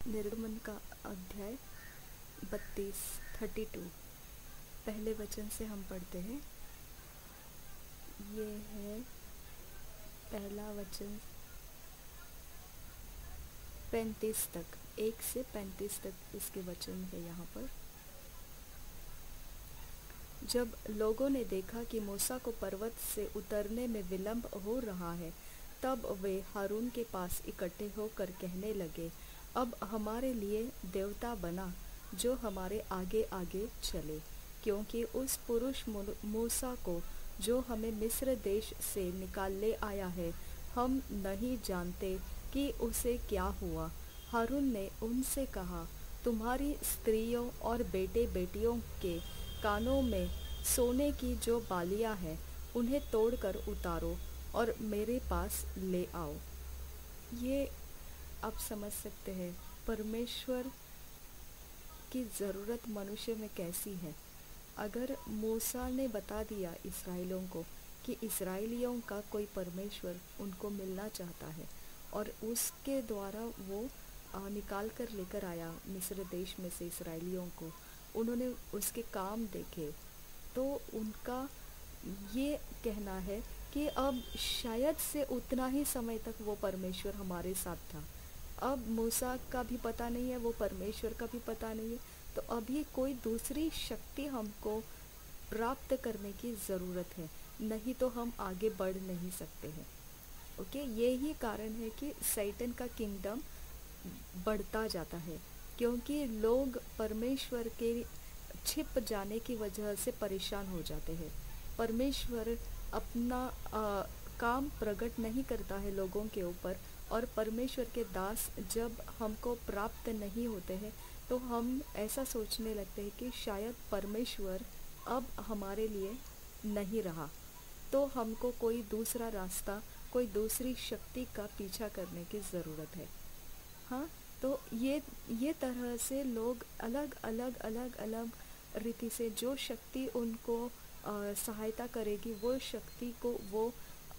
निर्गमन का अध्याय 32 पहले वचन से हम पढ़ते हैं। ये है पहला वचन 35 तक, 1 से 35 तक इसके वचन है यहाँ पर। जब लोगों ने देखा कि मूसा को पर्वत से उतरने में विलंब हो रहा है, तब वे हारून के पास इकट्ठे होकर कहने लगे, अब हमारे लिए देवता बना जो हमारे आगे आगे चले, क्योंकि उस पुरुष मूसा को जो हमें मिस्र देश से निकाल ले आया है, हम नहीं जानते कि उसे क्या हुआ। हारून ने उनसे कहा, तुम्हारी स्त्रियों और बेटे बेटियों के कानों में सोने की जो बालियां हैं, उन्हें तोड़कर उतारो और मेरे पास ले आओ। ये आप समझ सकते हैं परमेश्वर की ज़रूरत मनुष्य में कैसी है। अगर मूसा ने बता दिया इस्राएलियों को कि इस्राएलियों का कोई परमेश्वर उनको मिलना चाहता है और उसके द्वारा वो निकाल कर लेकर आया मिस्र देश में से इस्राएलियों को, उन्होंने उसके काम देखे, तो उनका ये कहना है कि अब शायद से उतना ही समय तक वो परमेश्वर हमारे साथ था। अब मूसा का भी पता नहीं है, वो परमेश्वर का भी पता नहीं है, तो अभी कोई दूसरी शक्ति हमको प्राप्त करने की ज़रूरत है, नहीं तो हम आगे बढ़ नहीं सकते हैं। ओके, यही कारण है कि सैटन का किंगडम बढ़ता जाता है, क्योंकि लोग परमेश्वर के छिप जाने की वजह से परेशान हो जाते हैं। परमेश्वर अपना काम प्रकट नहीं करता है लोगों के ऊपर, और परमेश्वर के दास जब हमको प्राप्त नहीं होते हैं तो हम ऐसा सोचने लगते हैं कि शायद परमेश्वर अब हमारे लिए नहीं रहा, तो हमको कोई दूसरा रास्ता, कोई दूसरी शक्ति का पीछा करने की ज़रूरत है। हाँ, तो ये तरह से लोग अलग अलग रीति से जो शक्ति उनको सहायता करेगी वो शक्ति को वो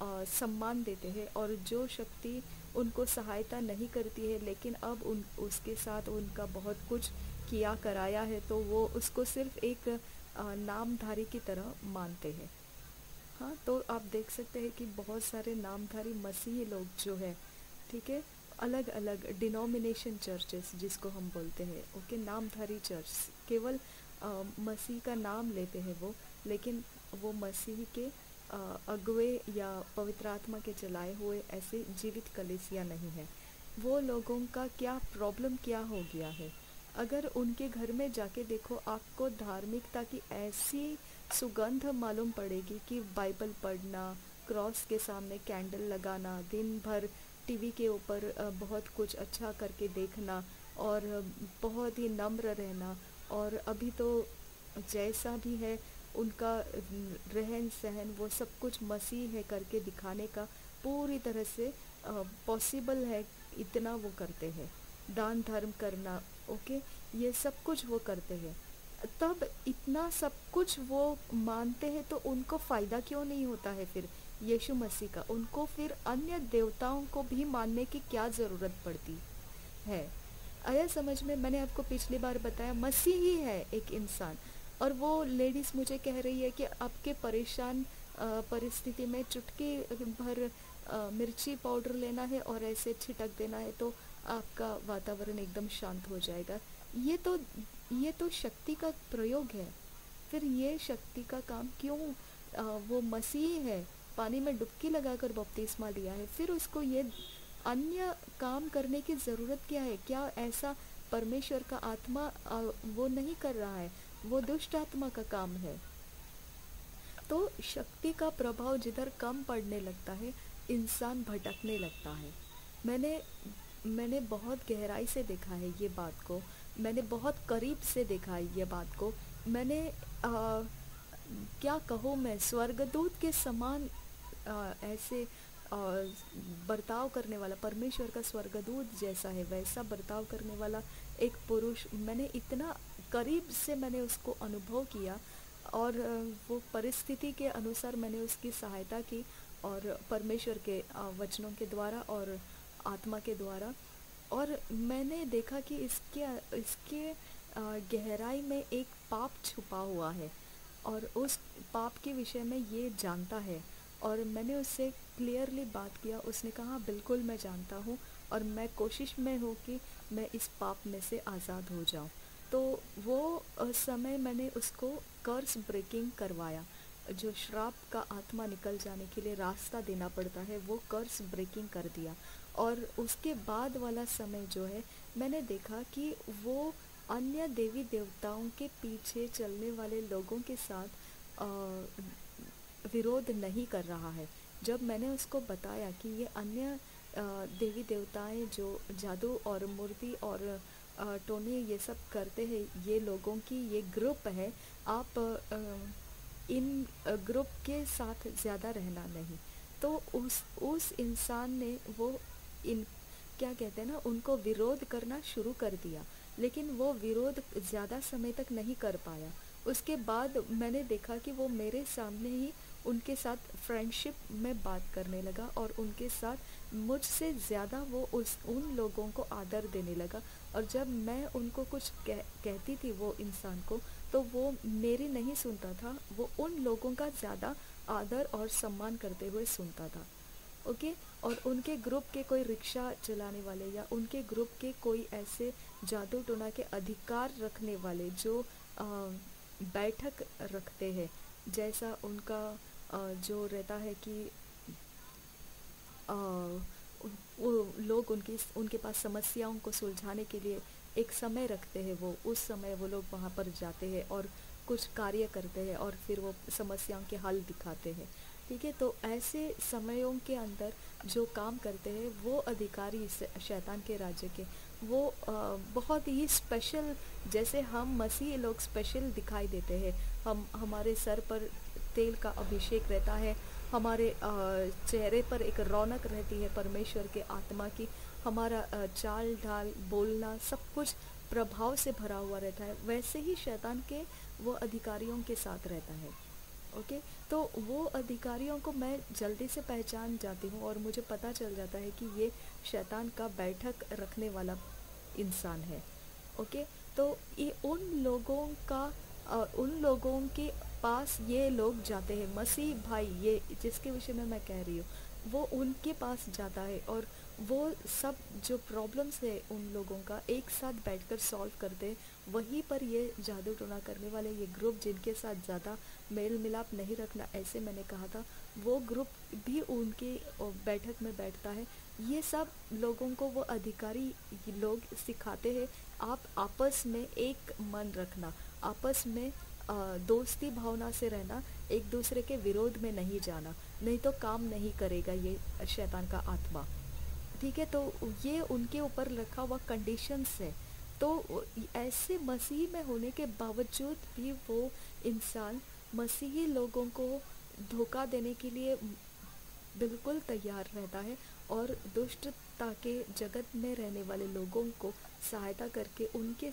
सम्मान देते हैं, और जो शक्ति उनको सहायता नहीं करती है लेकिन अब उसके साथ उनका बहुत कुछ किया कराया है, तो वो उसको सिर्फ एक नामधारी की तरह मानते हैं। हाँ, तो आप देख सकते हैं कि बहुत सारे नामधारी मसीही लोग जो है, ठीक है, अलग अलग डिनोमिनेशन चर्चेस जिसको हम बोलते हैं, ओके, नामधारी चर्च, केवल मसीह का नाम लेते हैं वो, लेकिन वो मसीह के अगुवे या पवित्र आत्मा के चलाए हुए ऐसे जीवित कलीसिया नहीं है। वो लोगों का क्या प्रॉब्लम क्या हो गया है, अगर उनके घर में जाके देखो, आपको धार्मिकता की ऐसी सुगंध मालूम पड़ेगी कि बाइबल पढ़ना, क्रॉस के सामने कैंडल लगाना, दिन भर टीवी के ऊपर बहुत कुछ अच्छा करके देखना, और बहुत ही नम्र रहना, और अभी तो जैसा भी है उनका रहन सहन वो सब कुछ मसीह है करके दिखाने का पूरी तरह से पॉसिबल है, इतना वो करते हैं। दान धर्म करना, ओके, ये सब कुछ वो करते हैं। तब इतना सब कुछ वो मानते हैं तो उनको फ़ायदा क्यों नहीं होता है फिर यीशु मसीह का? उनको फिर अन्य देवताओं को भी मानने की क्या ज़रूरत पड़ती है? आया समझ में? मैंने आपको पिछली बार बताया, मसीह ही है एक इंसान, और वो लेडीज़ मुझे कह रही है कि आपके परेशान परिस्थिति में चुटकी भर मिर्ची पाउडर लेना है और ऐसे छिटक देना है तो आपका वातावरण एकदम शांत हो जाएगा। ये तो शक्ति का प्रयोग है। फिर ये शक्ति का काम क्यों? वो मसीह है, पानी में डुबकी लगाकर बपतिस्मा लिया है, फिर उसको ये अन्य काम करने की ज़रूरत क्या है? क्या ऐसा परमेश्वर का आत्मा वो नहीं कर रहा है? वो दुष्ट आत्मा का काम है। तो शक्ति का प्रभाव जिधर कम पड़ने लगता है, इंसान भटकने लगता है। मैंने बहुत गहराई से देखा है ये बात को, मैंने बहुत करीब से देखा है ये बात को। मैंने क्या कहूँ, मैं स्वर्गदूत के समान ऐसे बर्ताव करने वाला, परमेश्वर का स्वर्गदूत जैसा है वैसा बर्ताव करने वाला एक पुरुष, मैंने इतना करीब से मैंने उसको अनुभव किया, और वो परिस्थिति के अनुसार मैंने उसकी सहायता की, और परमेश्वर के वचनों के द्वारा और आत्मा के द्वारा और मैंने देखा कि इसके इसके गहराई में एक पाप छुपा हुआ है, और उस पाप के विषय में ये जानता है। और मैंने उससे क्लियरली बात किया, उसने कहा "हाँ, बिल्कुल मैं जानता हूँ, और मैं कोशिश में हूँ कि मैं इस पाप में से आज़ाद हो जाऊँ"। तो वो समय मैंने उसको कर्स ब्रेकिंग करवाया। जो श्राप का आत्मा निकल जाने के लिए रास्ता देना पड़ता है, वो कर्स ब्रेकिंग कर दिया। और उसके बाद वाला समय जो है, मैंने देखा कि वो अन्य देवी देवताओं के पीछे चलने वाले लोगों के साथ विरोध नहीं कर रहा है। जब मैंने उसको बताया कि ये अन्य देवी देवताएं जो जादू और मूर्ति और टोने ये सब करते हैं, ये लोगों की ये ग्रुप है, आप इन ग्रुप के साथ ज़्यादा रहना नहीं। तो उस इंसान ने वो इन क्या कहते हैं ना, उनको विरोध करना शुरू कर दिया, लेकिन वो विरोध ज़्यादा समय तक नहीं कर पाया। उसके बाद मैंने देखा कि वो मेरे सामने ही उनके साथ फ्रेंडशिप में बात करने लगा, और उनके साथ मुझसे ज़्यादा वो उन लोगों को आदर देने लगा। और जब मैं उनको कुछ कहती थी वो इंसान को, तो वो मेरी नहीं सुनता था, वो उन लोगों का ज़्यादा आदर और सम्मान करते हुए सुनता था। ओके। और उनके ग्रुप के कोई रिक्शा चलाने वाले, या उनके ग्रुप के कोई ऐसे जादू टोना के अधिकार रखने वाले जो बैठक रखते हैं, जैसा उनका जो रहता है कि वो लोग उनके पास समस्याओं को सुलझाने के लिए एक समय रखते हैं, वो उस समय वो लोग वहाँ पर जाते हैं और कुछ कार्य करते हैं, और फिर वो समस्याओं के हल दिखाते हैं। ठीक है। तो ऐसे समयों के अंदर जो काम करते हैं वो अधिकारी शैतान के राज्य के, वो बहुत ही स्पेशल, जैसे हम मसीह लोग स्पेशल दिखाई देते हैं। हमारे सर पर तेल का अभिषेक रहता है, हमारे चेहरे पर एक रौनक रहती है परमेश्वर के आत्मा की, हमारा चाल ढाल बोलना सब कुछ प्रभाव से भरा हुआ रहता है। वैसे ही शैतान के वो अधिकारियों के साथ रहता है। ओके। तो वो अधिकारियों को मैं जल्दी से पहचान जाती हूँ, और मुझे पता चल जाता है कि ये शैतान का बैठक रखने वाला इंसान है। ओके। तो ये उन लोगों के पास ये लोग जाते हैं, मसीह भाई ये जिसके विषय में मैं कह रही हूँ, वो उनके पास जाता है, और वो सब जो प्रॉब्लम्स है उन लोगों का एक साथ बैठकर सॉल्व करते हैं। वहीं पर ये जादू टोना करने वाले ये ग्रुप, जिनके साथ ज़्यादा मेल मिलाप नहीं रखना, ऐसे मैंने कहा था, वो ग्रुप भी उनके बैठक में बैठता है। ये सब लोगों को वो अधिकारी लोग सिखाते हैं, आप आपस में एक मन रखना, आपस में दोस्ती भावना से रहना, एक दूसरे के विरोध में नहीं जाना, नहीं तो काम नहीं करेगा ये शैतान का आत्मा। ठीक है। तो ये उनके ऊपर रखा हुआ कंडीशंस है। तो ऐसे मसीह में होने के बावजूद भी वो इंसान मसीही लोगों को धोखा देने के लिए बिल्कुल तैयार रहता है, और दुष्टता के जगत में रहने वाले लोगों को सहायता करके उनके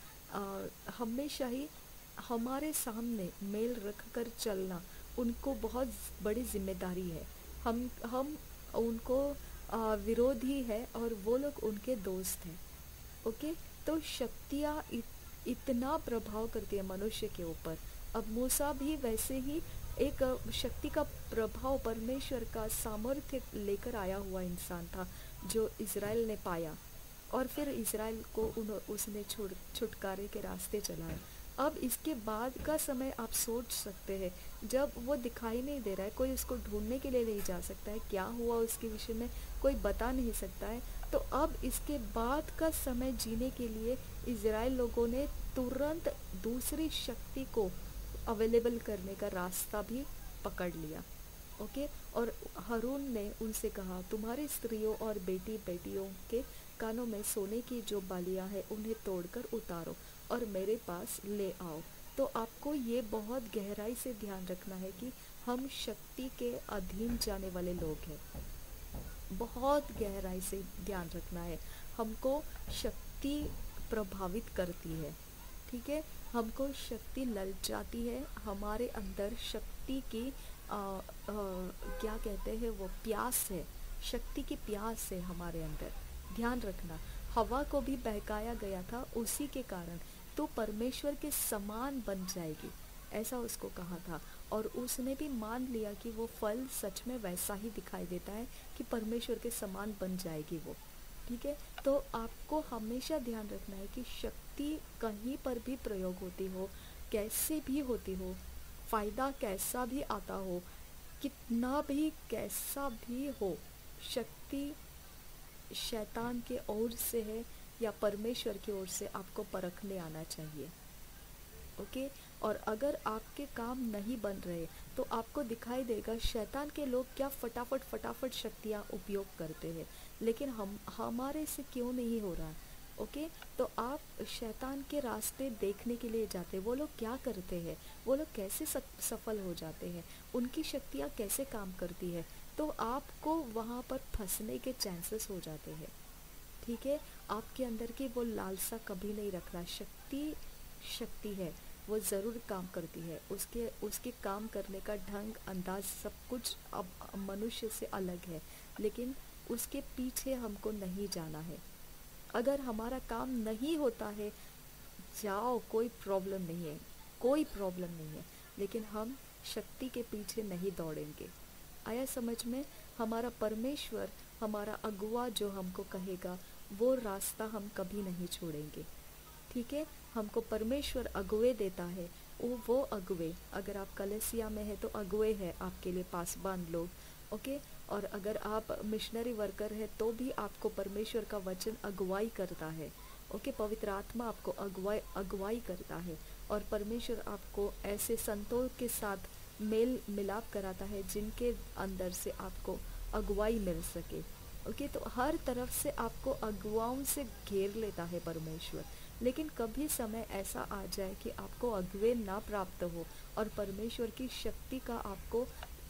साथ हमेशा ही हमारे सामने मेल रख कर चलना उनको बहुत बड़ी जिम्मेदारी है। हम उनको विरोधी है, और वो लोग उनके दोस्त हैं। ओके। तो शक्तियाँ इतना प्रभाव करती है मनुष्य के ऊपर। अब मूसा भी वैसे ही एक शक्ति का प्रभाव, परमेश्वर का सामर्थ्य लेकर आया हुआ इंसान था, जो इज़राइल ने पाया, और फिर इज़राइल को उसने छुटकारे के रास्ते चलाया। अब इसके बाद का समय आप सोच सकते हैं, जब वो दिखाई नहीं दे रहा है, कोई उसको ढूंढने के लिए नहीं जा सकता है, क्या हुआ उसके विषय में कोई बता नहीं सकता है। तो अब इसके बाद का समय जीने के लिए इज़राइल लोगों ने तुरंत दूसरी शक्ति को अवेलेबल करने का रास्ता भी पकड़ लिया। ओके। और हारून ने उनसे कहा, तुम्हारी स्त्रियों और बेटी बेटियों के कानों में सोने की जो बालियां हैं उन्हें तोड़कर उतारो और मेरे पास ले आओ। तो आपको ये बहुत गहराई से ध्यान रखना है कि हम शक्ति के अधीन जाने वाले लोग हैं। बहुत गहराई से ध्यान रखना है। हमको शक्ति प्रभावित करती है। ठीक है। हमको शक्ति ललचाती है, हमारे अंदर शक्ति की क्या कहते हैं वो प्यास है, शक्ति की प्यास है हमारे अंदर। ध्यान रखना, हवा को भी बहकाया गया था उसी के कारण, तो परमेश्वर के समान बन जाएगी, ऐसा उसको कहा था। और उसने भी मान लिया कि वो फल सच में वैसा ही दिखाई देता है कि परमेश्वर के समान बन जाएगी वो। ठीक है, तो आपको हमेशा ध्यान रखना है कि शक्ति कहीं पर भी प्रयोग होती हो, कैसे भी होती हो, फायदा कैसा भी आता हो, कितना भी कैसा भी हो, शक्ति शैतान के ओर से है या परमेश्वर की ओर से, आपको परखने आना चाहिए। ओके, और अगर आपके काम नहीं बन रहे तो आपको दिखाई देगा शैतान के लोग क्या फटाफट फटाफट शक्तियाँ उपयोग करते हैं, लेकिन हमारे से क्यों नहीं हो रहा है। ओके, तो आप शैतान के रास्ते देखने के लिए जाते, वो लोग क्या करते हैं, वो लोग कैसे सफल हो जाते हैं, उनकी शक्तियाँ कैसे काम करती है, तो आपको वहाँ पर फंसने के चांसेस हो जाते हैं। ठीक है, आपके अंदर की वो लालसा कभी नहीं रखना। शक्ति शक्ति है, वो ज़रूर काम करती है, उसके उसके काम करने का ढंग अंदाज सब कुछ अब मनुष्य से अलग है, लेकिन उसके पीछे हमको नहीं जाना है। अगर हमारा काम नहीं होता है, जाओ, कोई प्रॉब्लम नहीं है, कोई प्रॉब्लम नहीं है, लेकिन हम शक्ति के पीछे नहीं दौड़ेंगे। आया समझ में? हमारा परमेश्वर, हमारा अगुआ जो हमको कहेगा, वो रास्ता हम कभी नहीं छोड़ेंगे। ठीक है, हमको परमेश्वर अगुए देता है, वो अगुए, अगर आप कलेसिया में है तो अगुए है आपके लिए पासबान लोग। ओके, और अगर आप मिशनरी वर्कर है तो भी आपको परमेश्वर का वचन अगुवाई करता है। ओके, पवित्र आत्मा आपको अगुवाई करता है, और परमेश्वर आपको ऐसे संतों के साथ मेल मिलाप कराता है जिनके अंदर से आपको अगुवाई मिल सके। ओके, तो हर तरफ से आपको अगुवाओं से घेर लेता है परमेश्वर, लेकिन कभी समय ऐसा आ जाए कि आपको अगुवे ना प्राप्त हो और परमेश्वर की शक्ति का आपको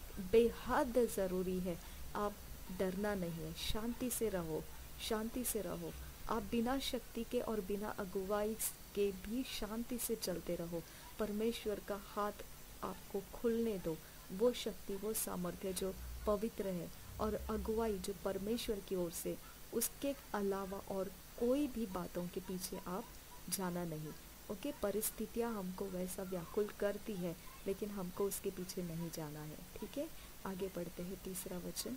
बेहद ज़रूरी है, आप डरना नहीं है, शांति से रहो, शांति से रहो। आप बिना शक्ति के और बिना अगुवाई के भी शांति से चलते रहो। परमेश्वर का हाथ आपको खुलने दो, वो शक्ति, वो सामर्थ्य जो पवित्र है, और अगुवाई जो परमेश्वर की ओर से, उसके अलावा और कोई भी बातों के पीछे आप जाना नहीं। ओके, परिस्थितियाँ हमको वैसा व्याकुल करती है, लेकिन हमको उसके पीछे नहीं जाना है। ठीक है, आगे बढ़ते हैं, तीसरा वचन।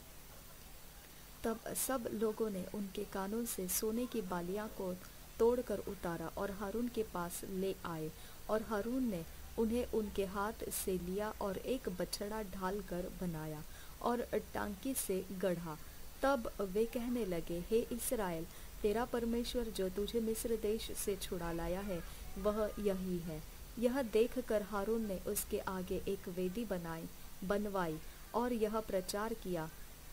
तब सब लोगों ने उनके कानों से सोने की बालियां को तोड़कर उतारा और हारून के पास ले आए, और हारून ने उन्हें उनके हाथ से लिया और एक बछड़ा ढाल कर बनाया और टांकी से गढ़ा। तब वे कहने लगे, हे इस्राएल, तेरा परमेश्वर जो तुझे मिस्र देश से छुड़ा लाया है, वह यही है। यह देखकर हारून ने उसके आगे एक वेदी बनवाई और यह प्रचार किया,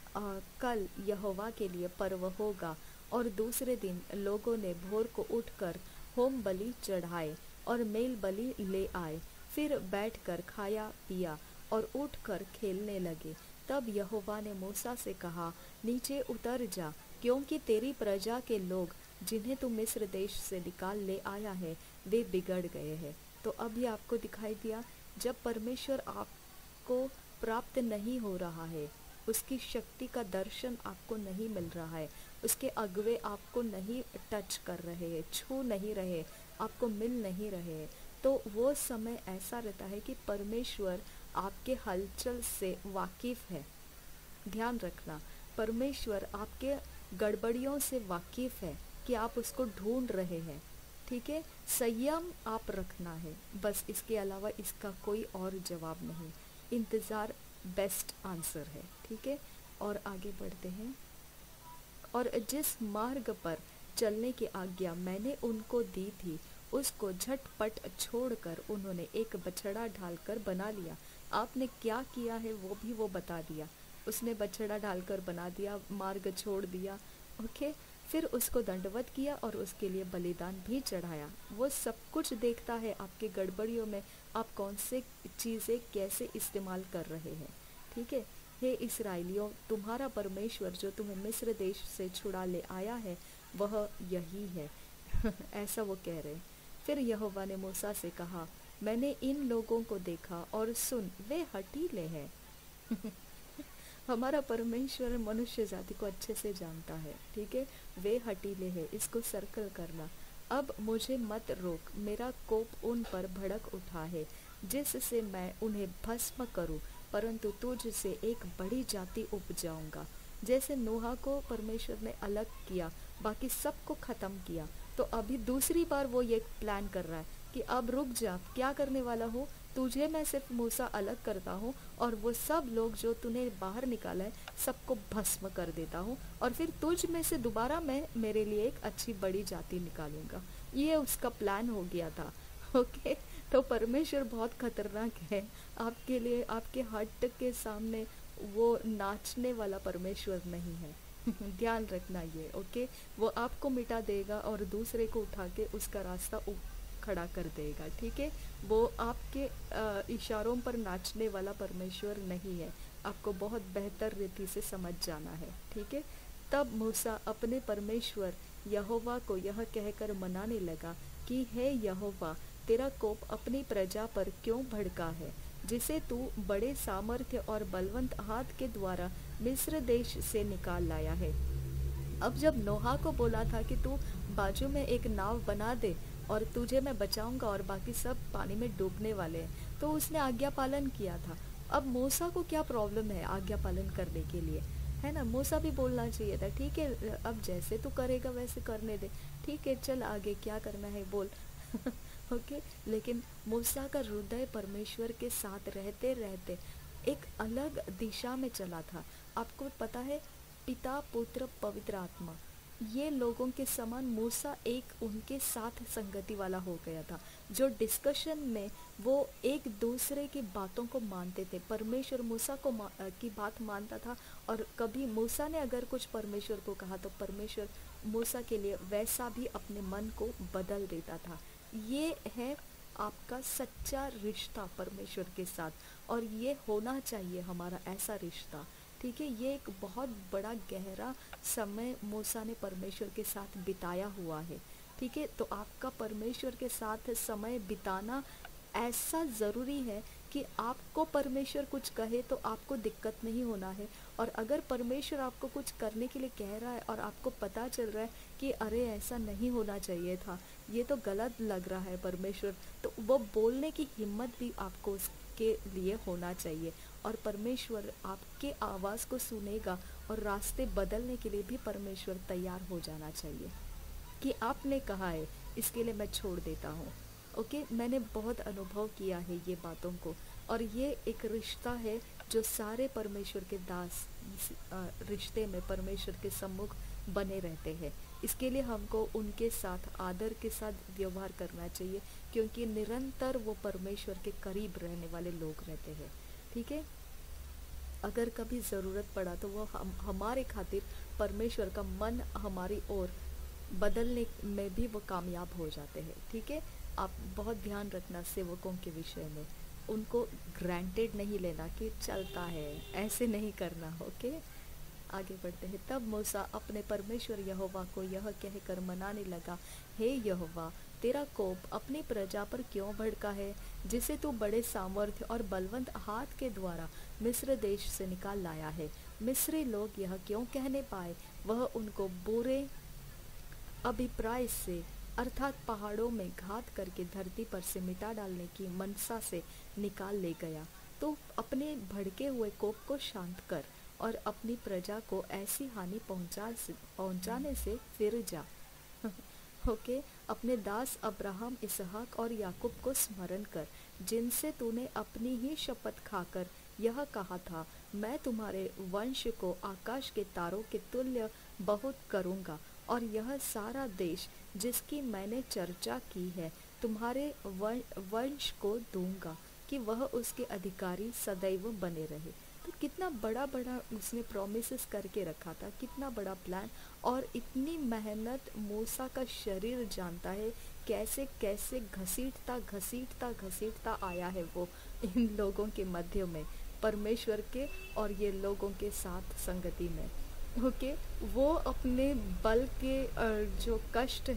कल यहोवा के लिए पर्व होगा। और दूसरे दिन लोगों ने भोर को उठकर होम बलि चढ़ाए और मेल बलि ले आए, फिर बैठकर खाया पिया और उठकर खेलने लगे। तब यहोवा ने मूसा से कहा, नीचे उतर जा, क्योंकि तेरी प्रजा के लोग जिन्हें तू मिस्र देश से निकाल ले आया है, वे बिगड़ गए हैं। तो अभी आपको दिखाई दिया, जब परमेश्वर आपको प्राप्त नहीं हो रहा है, उसकी शक्ति का दर्शन आपको नहीं मिल रहा है, उसके अगुवे आपको नहीं टच कर रहे हैं, छू नहीं रहे, आपको मिल नहीं रहे, तो वो समय ऐसा रहता है कि परमेश्वर आपके हलचल से वाकिफ है। ध्यान रखना, परमेश्वर आपके गड़बड़ियों से वाकिफ है कि आप उसको ढूंढ रहे हैं। ठीक है, संयम आप रखना है, बस, इसके अलावा इसका कोई और जवाब नहीं। इंतज़ार बेस्ट आंसर है। ठीक है, और आगे बढ़ते हैं। और जिस मार्ग पर चलने की आज्ञा मैंने उनको दी थी, उसको झटपट छोड़कर उन्होंने एक बछड़ा ढालकर बना लिया। आपने क्या किया है वो भी वो बता दिया। उसने बछड़ा ढालकर बना दिया, मार्ग छोड़ दिया। ओके, फिर उसको दंडवत किया और उसके लिए बलिदान भी चढ़ाया। वो सब कुछ देखता है आपके गड़बड़ियों में, आप कौन से चीज़ें कैसे इस्तेमाल कर रहे हैं। ठीक है, हे इस्राएलियों, तुम्हारा परमेश्वर जो तुम्हें मिस्र देश से छुड़ा ले आया है, वह यही है। ऐसा वो कह रहे हैं। फिर यहोवा ने मूसा से कहा, मैंने इन लोगों को देखा और सुन, वे हठीले हैं। हमारा परमेश्वर मनुष्य जाति को अच्छे से जानता है, ठीक है। वे हठीले हैं, इसको सर्कल करना। अब मुझे मत रोक, मेरा कोप उन पर भड़क उठा है जिससे मैं उन्हें भस्म करूं, परंतु तुझसे एक बड़ी जाति उपजाऊंगा। जैसे नोहा को परमेश्वर ने अलग किया, बाकी सबको खत्म किया, तो अभी दूसरी बार वो ये प्लान कर रहा है कि अब रुक जा, क्या करने वाला हो, तुझे मैं सिर्फ मूसा अलग करता हूँ और वो सब लोग जो तूने बाहर निकाला है सबको भस्म कर देता हूँ, और फिर तुझ में से दोबारा मैं मेरे लिए एक अच्छी बड़ी जाति निकालूंगा। ये उसका प्लान हो गया था। ओके, तो परमेश्वर बहुत खतरनाक है आपके लिए। आपके हट के सामने वो नाचने वाला परमेश्वर नहीं है। ध्यान रखना ये, ओके। वो आपको मिटा देगा और दूसरे को उठा के उसका रास्ता खड़ा कर देगा, ठीक है। वो आपके इशारों पर नाचने वाला परमेश्वर नहीं है। आपको बहुत बेहतर रीति से समझ जाना है, ठीक है। तब मूसा अपने परमेश्वर यहोवा को यह कहकर मनाने लगा कि हे यहोवा, तेरा कोप अपनी प्रजा पर क्यों भड़का है, जिसे तू बड़े सामर्थ्य और बलवंत हाथ के द्वारा मिस्र देश से निकाल लाया है। अब जब नोहा को बोला था कि तू बाजू में एक नाव बना दे और तुझे मैं बचाऊंगा और बाकी सब पानी में डूबने वाले हैं, तो उसने आज्ञा पालन किया था। अब मूसा को क्या प्रॉब्लम है आज्ञा पालन करने के लिए, है ना। मूसा भी बोलना चाहिए था, ठीक है अब जैसे तू करेगा वैसे करने दे, ठीक है चल आगे क्या करना है बोल। ओके, लेकिन मूसा का हृदय परमेश्वर के साथ रहते रहते एक अलग दिशा में चला था। आपको पता है, पिता पुत्र पवित्र आत्मा, ये लोगों के समान मूसा एक उनके साथ संगति वाला हो गया था, जो डिस्कशन में वो एक दूसरे की बातों को मानते थे। परमेश्वर मूसा को की बात मानता था, और कभी मूसा ने अगर कुछ परमेश्वर को कहा तो परमेश्वर मूसा के लिए वैसा भी अपने मन को बदल देता था। ये है आपका सच्चा रिश्ता परमेश्वर के साथ, और ये होना चाहिए हमारा ऐसा रिश्ता, ठीक है। ये एक बहुत बड़ा गहरा समय मूसा ने परमेश्वर के साथ बिताया हुआ है, ठीक है। तो आपका परमेश्वर के साथ समय बिताना ऐसा ज़रूरी है कि आपको परमेश्वर कुछ कहे तो आपको दिक्कत नहीं होना है, और अगर परमेश्वर आपको कुछ करने के लिए कह रहा है और आपको पता चल रहा है कि अरे ऐसा नहीं होना चाहिए था, ये तो गलत लग रहा है परमेश्वर, तो वो बोलने की हिम्मत भी आपको उसके लिए होना चाहिए, और परमेश्वर आपके आवाज़ को सुनेगा, और रास्ते बदलने के लिए भी परमेश्वर तैयार हो जाना चाहिए कि आपने कहा है इसके लिए मैं छोड़ देता हूँ। ओके, मैंने बहुत अनुभव किया है ये बातों को, और ये एक रिश्ता है जो सारे परमेश्वर के दास रिश्ते में परमेश्वर के सम्मुख बने रहते हैं। इसके लिए हमको उनके साथ आदर के साथ व्यवहार करना चाहिए, क्योंकि निरंतर वो परमेश्वर के करीब रहने वाले लोग रहते हैं, ठीक है। अगर कभी ज़रूरत पड़ा तो वो हमारे खातिर परमेश्वर का मन हमारी ओर बदलने में भी वो कामयाब हो जाते हैं, ठीक है। आप बहुत ध्यान रखना सेवकों के विषय में, उनको ग्रांटेड नहीं लेना कि चलता है, ऐसे नहीं करना, ओके। आगे बढ़ते हैं। तब मूसा अपने परमेश्वर यहोवा को यह कहकर मनाने लगा, हे यहोवा, तेरा कोप अपनी प्रजा पर क्यों भड़का है, जिसे तू बड़े सामर्थ्य और बलवंत हाथ के द्वारा मिस्र देश से निकाल लाया है। मिस्री लोग यह क्यों कहने पाए, वह उनको बुरे अभिप्राय से अर्थात पहाड़ों में घात करके धरती पर से मिटा डालने की मनसा से निकाल ले गया। तो अपने भड़के हुए कोप को शांत कर और अपनी प्रजा को ऐसी हानि पहुंचाने से फिर जा। ओके, अपने दास अब्राहम, इसहाक और याकूब को स्मरण कर, जिनसे तूने अपनी ही शपथ खाकर यह कहा था, मैं तुम्हारे वंश को आकाश के तारों के तुल्य बहुत करूँगा, और यह सारा देश जिसकी मैंने चर्चा की है तुम्हारे वंश को दूंगा, कि वह उसके अधिकारी सदैव बने रहे। तो कितना बड़ा बड़ा उसने प्रोमिसेस करके रखा था, कितना बड़ा प्लान, और इतनी मेहनत मूसा का शरीर जानता है कैसे कैसे घसीटता घसीटता घसीटता आया है वो इन लोगों के मध्य में, परमेश्वर के और ये लोगों के साथ संगति में। ओके, वो अपने बल के जो कष्ट है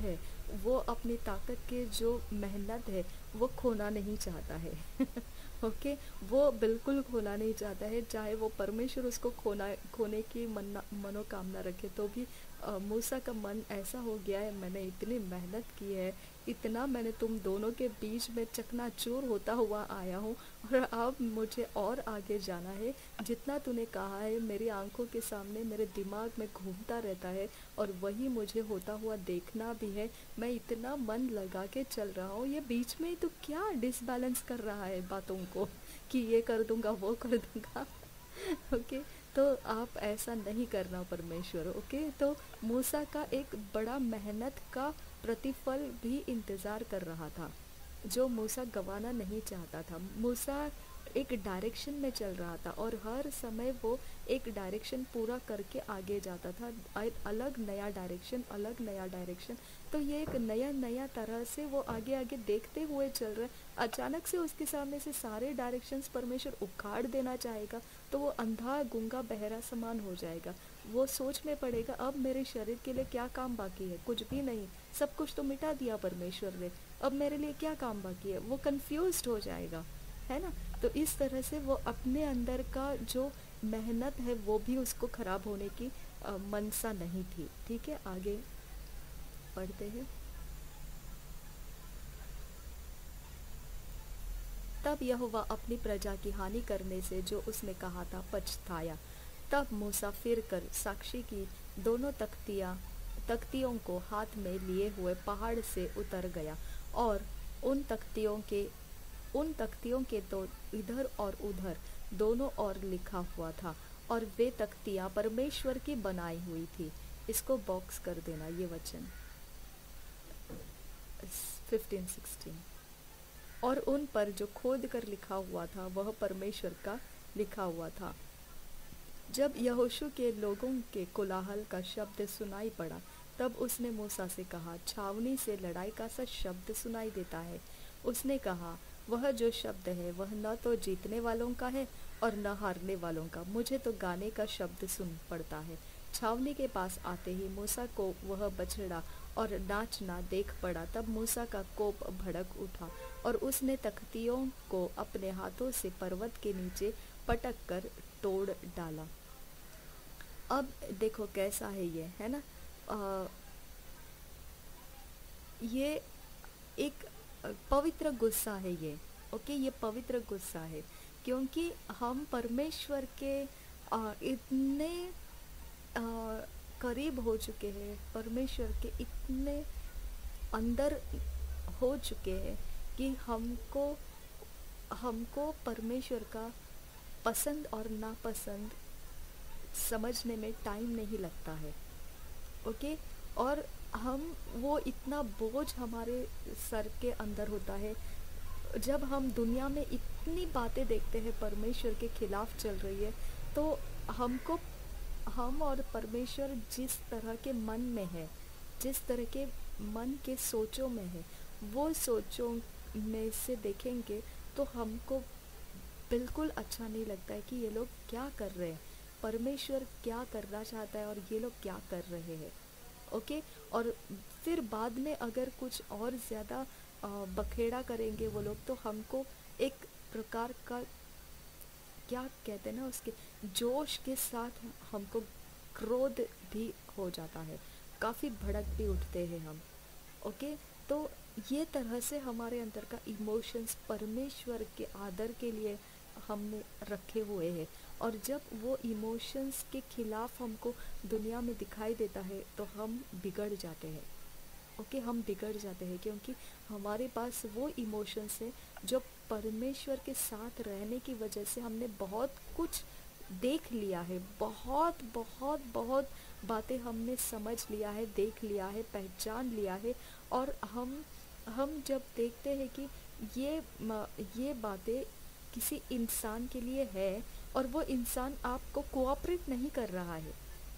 वो अपनी ताकत के जो मेहनत है वो खोना नहीं चाहता है। ओके, वो बिल्कुल खोना नहीं चाहता है, चाहे वो परमेश्वर उसको खोने की मनोकामना रखे तो भी। मूसा का मन ऐसा हो गया है, मैंने इतनी मेहनत की है, इतना मैंने तुम दोनों के बीच में चकनाचूर होता हुआ आया हूँ, और अब मुझे और आगे जाना है। जितना तूने कहा है मेरी आंखों के सामने मेरे दिमाग में घूमता रहता है, और वही मुझे होता हुआ देखना भी है। मैं इतना मन लगा के चल रहा हूँ, ये बीच में तो क्या डिसबैलेंस कर रहा है बातों को, कि ये कर दूंगा वो कर दूंगा। ओके, तो आप ऐसा नहीं करना परमेश्वर। ओके, तो मूसा का एक बड़ा मेहनत का प्रतिफल भी इंतज़ार कर रहा था, जो मूसा गंवाना नहीं चाहता था। मूसा एक डायरेक्शन में चल रहा था, और हर समय वो एक डायरेक्शन पूरा करके आगे जाता था। अलग नया डायरेक्शन, अलग नया डायरेक्शन। तो ये एक नया नया तरह से वो आगे आगे देखते हुए चल रहा है। अचानक से उसके सामने से सारे डायरेक्शंस परमेश्वर उखाड़ देना चाहेगा, तो वो अंधा गूंगा बहरा समान हो जाएगा। वो सोच में पड़ेगा, अब मेरे शरीर के लिए क्या काम बाकी है? कुछ भी नहीं, सब कुछ तो मिटा दिया परमेश्वर ने, अब मेरे लिए क्या काम बाकी है? वो कंफ्यूज्ड हो जाएगा, है ना। तो इस तरह से वो अपने अंदर का जो मेहनत है वो भी उसको खराब होने की मनसा नहीं थी। ठीक है, आगे पढ़ते हैं। तब यहोवा अपनी प्रजा की हानि करने से जो उसने कहा था पछताया। तब मूसा फिर कर साक्षी की दोनों तख्तियों को हाथ में लिए हुए पहाड़ से उतर गया, और उन तख्तियों के तो इधर और उधर दोनों ओर लिखा हुआ था, और वे तख्तियाँ परमेश्वर की बनाई हुई थी। इसको बॉक्स कर देना, ये वचन 15-16। और उन पर जो खोद कर लिखा हुआ था वह परमेश्वर का लिखा हुआ था। जब यहोशू के लोगों के कोलाहल का शब्द सुनाई पड़ा, तब उसने मूसा से कहा, छावनी से लड़ाई का सा शब्द सुनाई देता है। उसने कहा, वह जो शब्द है वह न तो जीतने वालों का है और न हारने वालों का, मुझे तो गाने का शब्द सुन पड़ता है। छावनी के पास आते ही मूसा को वह बछड़ा और नाचना देख पड़ा। तब मूसा का कोप भड़क उठा, और उसने तख्तियों को अपने हाथों से पर्वत के नीचे पटक कर तोड़ डाला। अब देखो कैसा है ये, है ना। ये एक पवित्र गुस्सा है ये। ओके, ये पवित्र गुस्सा है, क्योंकि हम परमेश्वर के इतने करीब हो चुके हैं, परमेश्वर के इतने अंदर हो चुके हैं कि हमको हमको परमेश्वर का पसंद और नापसंद समझने में टाइम नहीं लगता है। ओके, और हम वो इतना बोझ हमारे सर के अंदर होता है जब हम दुनिया में इतनी बातें देखते हैं परमेश्वर के खिलाफ चल रही है। तो हमको, हम और परमेश्वर जिस तरह के मन में है, जिस तरह के मन के सोचों में है, वो सोचों में से देखेंगे तो हमको बिल्कुल अच्छा नहीं लगता है कि ये लोग क्या कर रहे हैं, परमेश्वर क्या करना चाहता है और ये लोग क्या कर रहे हैं। ओके, और फिर बाद में अगर कुछ और ज़्यादा बखेड़ा करेंगे वो लोग, तो हमको एक प्रकार का, क्या कहते हैं ना, उसके जोश के साथ हमको क्रोध भी हो जाता है, काफ़ी भड़क भी उठते हैं हम। ओके, तो ये तरह से हमारे अंदर का इमोशंस परमेश्वर के आदर के लिए हमने रखे हुए हैं, और जब वो इमोशंस के खिलाफ हमको दुनिया में दिखाई देता है तो हम बिगड़ जाते हैं। ओके, हम बिगड़ जाते हैं क्योंकि हमारे पास वो इमोशंस है जो परमेश्वर के साथ रहने की वजह से हमने बहुत कुछ देख लिया है, बहुत बहुत बहुत बातें हमने समझ लिया है, देख लिया है, पहचान लिया है। और हम जब देखते हैं कि ये बातें किसी इंसान के लिए है और वो इंसान आपको कोऑपरेट नहीं कर रहा है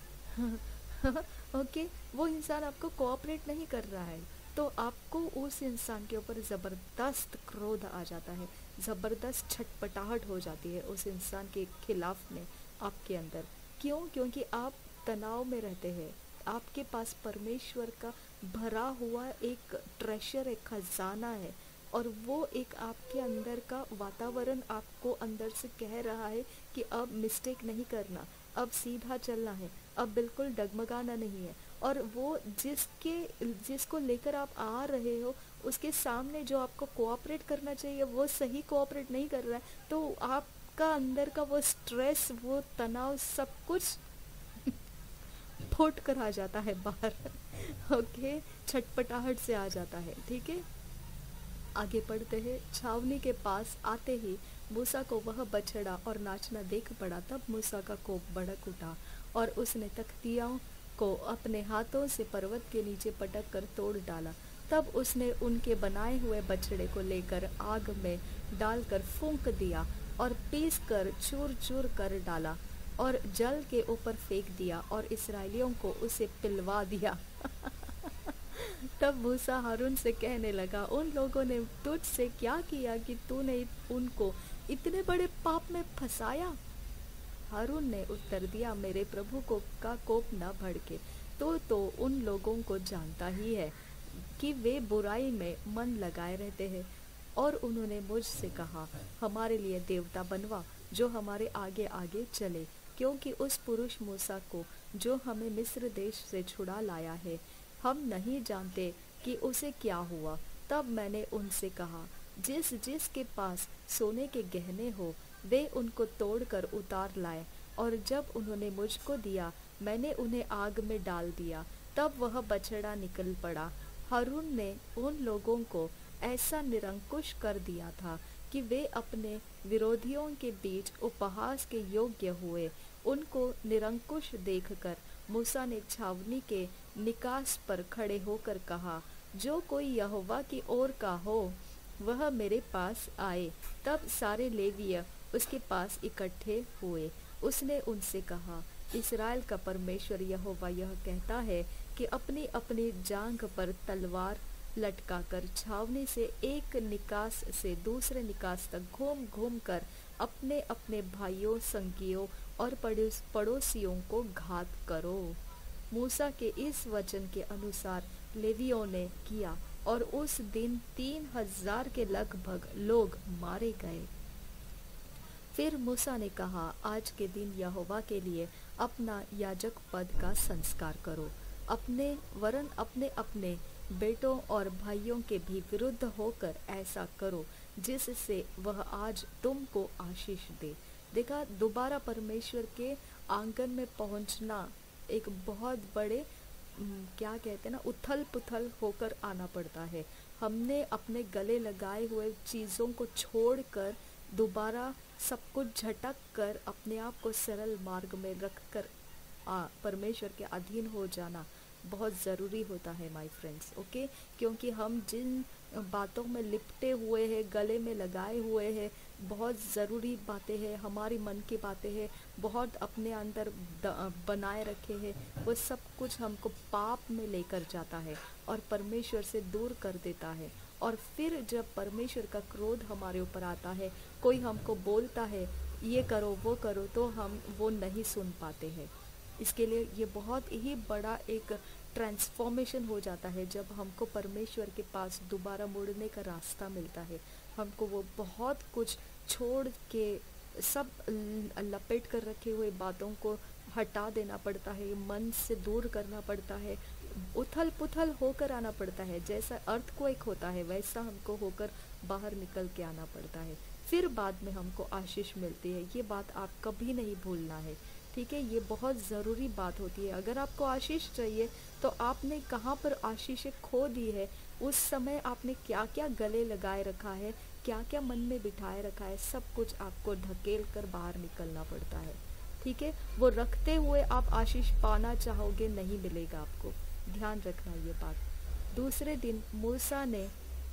ओके, वो इंसान आपको कोऑपरेट नहीं कर रहा है, तो आपको उस इंसान के ऊपर ज़बरदस्त क्रोध आ जाता है, ज़बरदस्त छटपटाहट हो जाती है उस इंसान के खिलाफ में आपके अंदर। क्यों? क्योंकि आप तनाव में रहते हैं, आपके पास परमेश्वर का भरा हुआ एक ट्रेशर, एक खजाना है, और वो एक आपके अंदर का वातावरण आपको अंदर से कह रहा है कि अब मिस्टेक नहीं करना, अब सीधा चलना है, अब बिल्कुल डगमगाना नहीं है। और वो जिसको लेकर आप आ रहे हो, उसके सामने जो आपको कोऑपरेट करना चाहिए वो सही कोऑपरेट नहीं कर रहा है, तो आपका अंदर का वो स्ट्रेस, वो तनाव, सब कुछ फूट कर आ जाता है बाहर। ओके, छटपटाहट से आ जाता है। ठीक है, आगे बढ़ते हैं। छावनी के पास आते ही मूसा को वह बछड़ा और नाचना देख पड़ा। तब मूसा का कोप भड़क उठा और उसने तख्तियों को अपने हाथों से पर्वत के नीचे पटक कर तोड़ डाला। तब उसने उनके बनाए हुए बछड़े को लेकर आग में डालकर फूंक दिया और पीस कर चूर चूर कर डाला और जल के ऊपर फेंक दिया और इस्राएलियों को उसे पिलवा दिया। तब मूसा हारून से कहने लगा, उन लोगों ने तुझ से क्या किया कि तूने उनको इतने बड़े पाप में फंसाया? हारून ने उत्तर दिया, मेरे प्रभु को का कोप न भड़के, तो उन लोगों को जानता ही है कि वे बुराई में मन लगाए रहते हैं। और उन्होंने मुझसे कहा, हमारे लिए देवता बनवा जो हमारे आगे आगे चले, क्योंकि उस पुरुष मूसा को जो हमें मिस्र देश से छुड़ा लाया है, हम नहीं जानते कि उसे क्या हुआ। तब मैंने उनसे कहा, जिस जिस के पास सोने के गहने हो वे उनको तोड़कर उतार लाए। और जब उन्होंने मुझको दिया, मैंने उन्हें आग में डाल दिया। तब वह बछड़ा निकल पड़ा। हारून ने उन लोगों को ऐसा निरंकुश कर दिया था कि वे अपने विरोधियों के बीच उपहास के योग्य हुए। उनको निरंकुश देखकर मूसा ने छावनी के निकास पर खड़े होकर कहा, जो कोई यहोवा की ओर का हो वह मेरे पास आए। तब सारे लेवीय उसके पास इकट्ठे हुए। उसने उनसे कहा, इस्राएल का परमेश्वर यहोवा यह कहता है कि अपनी अपनी जांघ पर तलवार लटकाकर छावनी से एक निकास से दूसरे निकास तक घूम घूम कर अपने अपने भाइयों, संगियों और पड़ोसियों को घात करो। मूसा के इस वचन के अनुसार लेवियों ने किया और उस दिन 3000 के लगभग लोग मारे गए। फिर मूसा ने कहा, आज के दिन यहोवा के लिए अपना याजक पद का संस्कार करो, अपने अपने बेटों और भाइयों के भी विरुद्ध होकर ऐसा करो जिससे वह आज तुमको आशीष दे। देखा, दोबारा परमेश्वर के आंगन में पहुंचना एक बहुत बड़े क्या कहते हैं ना, उथल पुथल होकर आना पड़ता है। हमने अपने गले लगाए हुए चीज़ों को छोड़कर दोबारा सब कुछ झटक कर अपने आप को सरल मार्ग में रख कर परमेश्वर के अधीन हो जाना बहुत ज़रूरी होता है माय फ्रेंड्स। ओके, क्योंकि हम जिन बातों में लिपटे हुए हैं, गले में लगाए हुए हैं, बहुत ज़रूरी बातें हैं, हमारी मन की बातें हैं, बहुत अपने अंदर बनाए रखे हैं, वो सब कुछ हमको पाप में लेकर जाता है और परमेश्वर से दूर कर देता है। और फिर जब परमेश्वर का क्रोध हमारे ऊपर आता है, कोई हमको बोलता है ये करो वो करो, तो हम वो नहीं सुन पाते हैं। इसके लिए ये बहुत ही बड़ा एक ट्रांसफॉर्मेशन हो जाता है जब हमको परमेश्वर के पास दोबारा मुड़ने का रास्ता मिलता है। हमको वो बहुत कुछ छोड़ के सब लपेट कर रखे हुए बातों को हटा देना पड़ता है, मन से दूर करना पड़ता है, उथल पुथल होकर आना पड़ता है। जैसा अर्थक्वेक होता है वैसा हमको होकर बाहर निकल के आना पड़ता है। फिर बाद में हमको आशीष मिलती है। ये बात आप कभी नहीं भूलना है, ठीक है? ये बहुत ज़रूरी बात होती है। अगर आपको आशीष चाहिए तो आपने कहाँ पर आशीषें खो दी है, उस समय आपने क्या क्या गले लगाए रखा है, क्या क्या मन में बिठाए रखा है, सब कुछ आपको ढकेल कर बाहर निकलना पड़ता है, ठीक है? वो रखते हुए आप आशीष पाना चाहोगे, नहीं मिलेगा आपको। ध्यान रखना ये बात। दूसरे दिन मूसा ने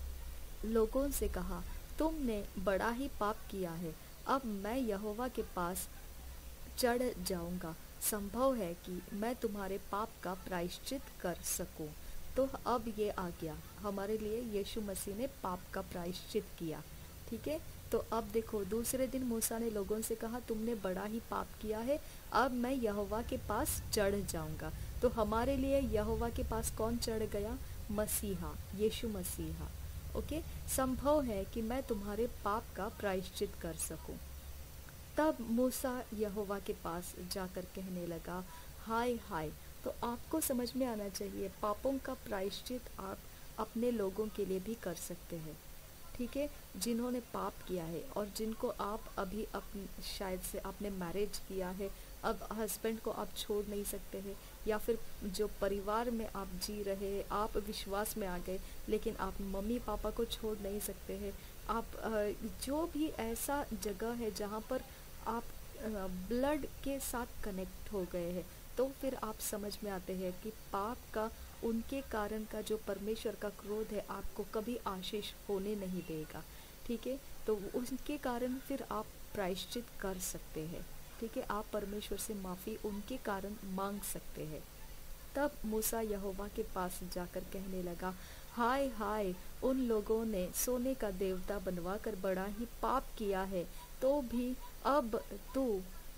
लोगों से कहा, तुमने बड़ा ही पाप किया है। अब मैं यहोवा के पास चढ़ जाऊंगा। संभव है कि मैं तुम्हारे पाप का प्रायश्चित कर सकूं। तो अब ये आ गया हमारे लिए, यीशु मसीह ने पाप का प्रायश्चित किया, ठीक है? तो अब देखो, दूसरे दिन मूसा ने लोगों से कहा, तुमने बड़ा ही पाप किया है, अब मैं यहोवा के पास चढ़ जाऊंगा। तो तो हमारे लिए यहोवा के पास कौन चढ़ गया? मसीहा, यीशु मसीहा। ओके, संभव है कि मैं तुम्हारे पाप का प्रायश्चित कर सकूं। तब मूसा यहोवा के पास जाकर कहने लगा, हाय हाय। तो आपको समझ में आना चाहिए, पापों का प्रायश्चित आप अपने लोगों के लिए भी कर सकते हैं, ठीक है, जिन्होंने पाप किया है और जिनको आप अभी शायद से आपने मैरिज किया है, अब हस्बैंड को आप छोड़ नहीं सकते हैं, या फिर जो परिवार में आप जी रहे हैं, आप विश्वास में आ गए लेकिन आप मम्मी पापा को छोड़ नहीं सकते हैं। आप जो भी ऐसा जगह है जहाँ पर आप ब्लड के साथ कनेक्ट हो गए हैं, तो फिर आप समझ में आते हैं कि पाप का, उनके कारण का जो परमेश्वर का क्रोध है आपको कभी आशीष होने नहीं देगा, ठीक है। तो उसके कारण फिर आप प्रायश्चित कर सकते हैं, ठीक है, आप परमेश्वर से माफ़ी उनके कारण मांग सकते हैं। तब मूसा यहोवा के पास जाकर कहने लगा, हाय हाय, उन लोगों ने सोने का देवता बनवाकर बड़ा ही पाप किया है, तो भी अब तू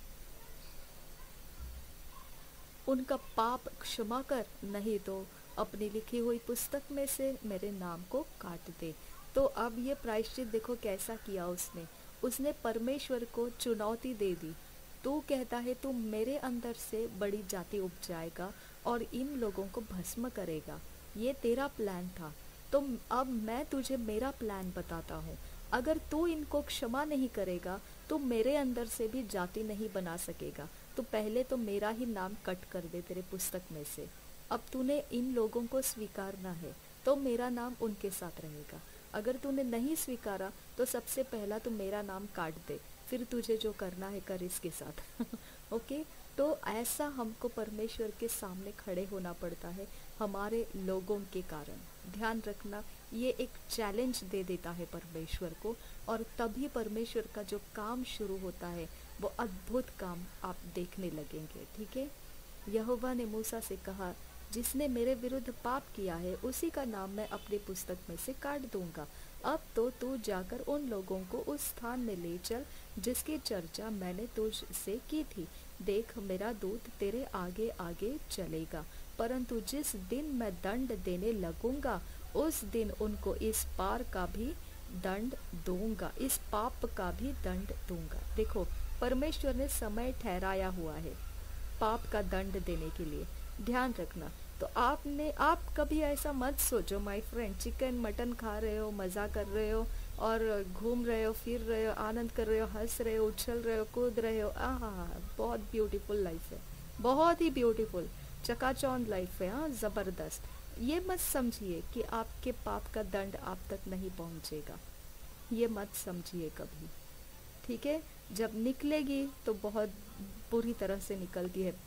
उनका पाप क्षमा कर, नहीं तो अपनी लिखी हुई पुस्तक में से मेरे नाम को काट दे। तो अब ये प्रायश्चित देखो कैसा किया उसने परमेश्वर को चुनौती दे दी। तू कहता है तू मेरे अंदर से बड़ी जाति उपजाएगा और इन लोगों को भस्म करेगा, ये तेरा प्लान था। तो अब मैं तुझे मेरा प्लान बताता हूँ। अगर तू इनको क्षमा नहीं करेगा तो मेरे अंदर से भी जाति नहीं बना सकेगा। तो पहले तो मेरा ही नाम कट कर दे तेरे पुस्तक में से। अब तूने इन लोगों को स्वीकारना है तो मेरा नाम उनके साथ रहेगा। अगर तूने नहीं स्वीकारा तो सबसे पहला तो मेरा नाम काट दे, फिर तुझे जो करना है कर इसके साथ। ओके, तो ऐसा हमको परमेश्वर के सामने खड़े होना पड़ता है हमारे लोगों के कारण। ध्यान रखना, ये एक चैलेंज दे देता है परमेश्वर को, और तभी परमेश्वर का जो काम शुरू होता है वो अद्भुत काम आप देखने लगेंगे, ठीक है। यहोवा ने मूसा से कहा, जिसने मेरे विरुद्ध पाप किया है उसी का नाम मैं अपनी पुस्तक में से काट दूंगा। अब तो तू जाकर उन लोगों को उस स्थान में ले चल जिसकी चर्चा मैंने तुझ से की थी। देख, मेरा दूत तेरे आगे आगे चलेगा, परंतु जिस दिन मैं दंड देने लगूंगा उस दिन उनको इस पार का भी दंड दूंगा, इस पाप का भी दंड दूंगा। देखो, परमेश्वर ने समय ठहराया हुआ है पाप का दंड देने के लिए। ध्यान रखना। तो आप कभी ऐसा मत सोचो माय फ्रेंड, चिकन मटन खा रहे हो, मज़ा कर रहे हो और घूम रहे हो, फिर रहे हो, आनंद कर रहे हो, हंस रहे हो, उछल रहे हो, कूद रहे हो, बहुत ब्यूटीफुल लाइफ है, बहुत ही ब्यूटीफुल चकाचौंध लाइफ है, हाँ, ज़बरदस्त। ये मत समझिए कि आपके पाप का दंड आप तक नहीं पहुंचेगा, ये मत समझिए कभी, ठीक है। जब निकलेगी तो बहुत बुरी तरह से निकलती है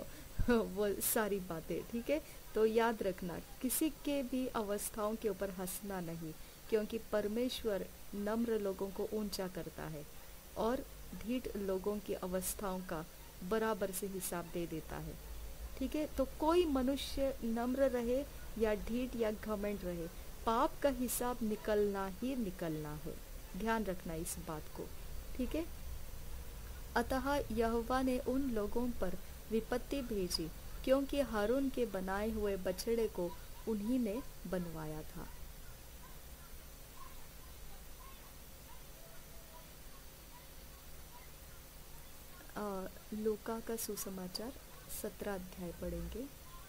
वो सारी बातें, ठीक है। तो याद रखना, किसी के भी अवस्थाओं के ऊपर हंसना नहीं, क्योंकि परमेश्वर नम्र लोगों को ऊंचा करता है और ढीठ लोगों की अवस्थाओं का बराबर से हिसाब दे देता है, ठीक है। तो कोई मनुष्य नम्र रहे या ढीठ या घमंड रहे, पाप का हिसाब निकलना ही निकलना है। ध्यान रखना इस बात को, ठीक है। अतः यहोवा ने उन लोगों पर विपत्ति भेजी क्योंकि हारून के बनाए हुए बछड़े को उन्हीं ने बनवाया था। लूका का सुसमाचार 17 अध्याय पढ़ेंगे।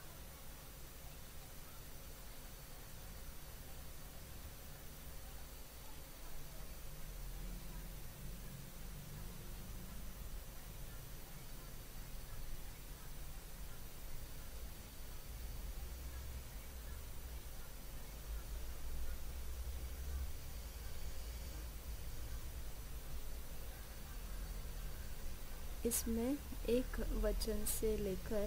इसमें एक वचन से लेकर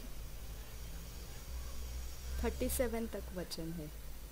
37 तक वचन है।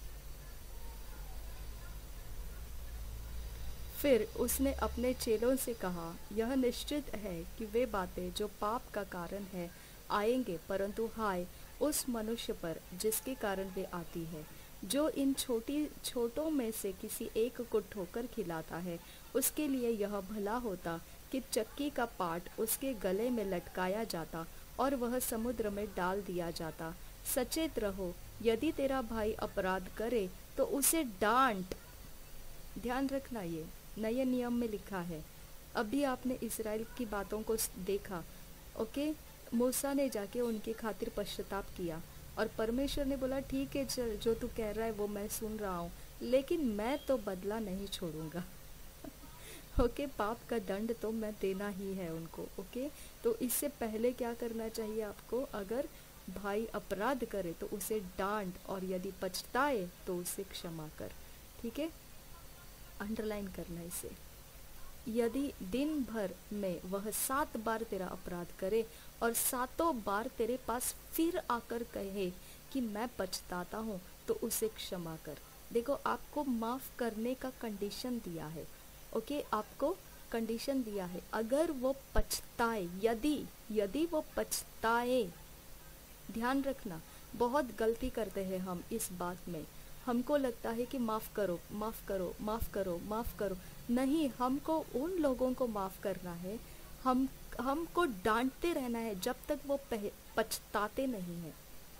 फिर उसने अपने चेलों से कहा, यह निश्चित है कि वे बातें जो पाप का कारण है आएंगे, परंतु हाय उस मनुष्य पर जिसके कारण वे आती है। जो इन छोटों में से किसी एक को ठोकर खिलाता है, उसके लिए यह भला होता कि चक्की का पाट उसके गले में लटकाया जाता और वह समुद्र में डाल दिया जाता। सचेत रहो, यदि तेरा भाई अपराध करे तो उसे डांट। ध्यान रखना, ये नए नियम में लिखा है। अभी आपने इज़राइल की बातों को देखा, ओके। मूसा ने जाके उनके खातिर पश्चाताप किया और परमेश्वर ने बोला ठीक है चल, जो तू कह रहा है वो मैं सुन रहा हूँ, लेकिन मैं तो बदला नहीं छोड़ूंगा। ओके, पाप का दंड तो मैं देना ही है उनको। ओके, तो इससे पहले क्या करना चाहिए आपको? अगर भाई अपराध करे तो उसे डांट, और यदि पछताए तो उसे क्षमा कर। ठीक है, अंडरलाइन करना इसे। यदि दिन भर में वह 7 बार तेरा अपराध करे और 7 बार तेरे पास फिर आकर कहे कि मैं पछताता हूँ, तो उसे क्षमा कर। देखो, आपको माफ करने का कंडीशन दिया है। ओके, आपको कंडीशन दिया है, अगर वो पछताए, यदि वो पछताए। ध्यान रखना, बहुत गलती करते हैं हम इस बात में। हमको लगता है कि माफ़ करो माफ़ करो माफ़ करो माफ़ करो। नहीं, हमको उन लोगों को माफ़ करना है, हमको डांटते रहना है जब तक वो पछताते नहीं हैं।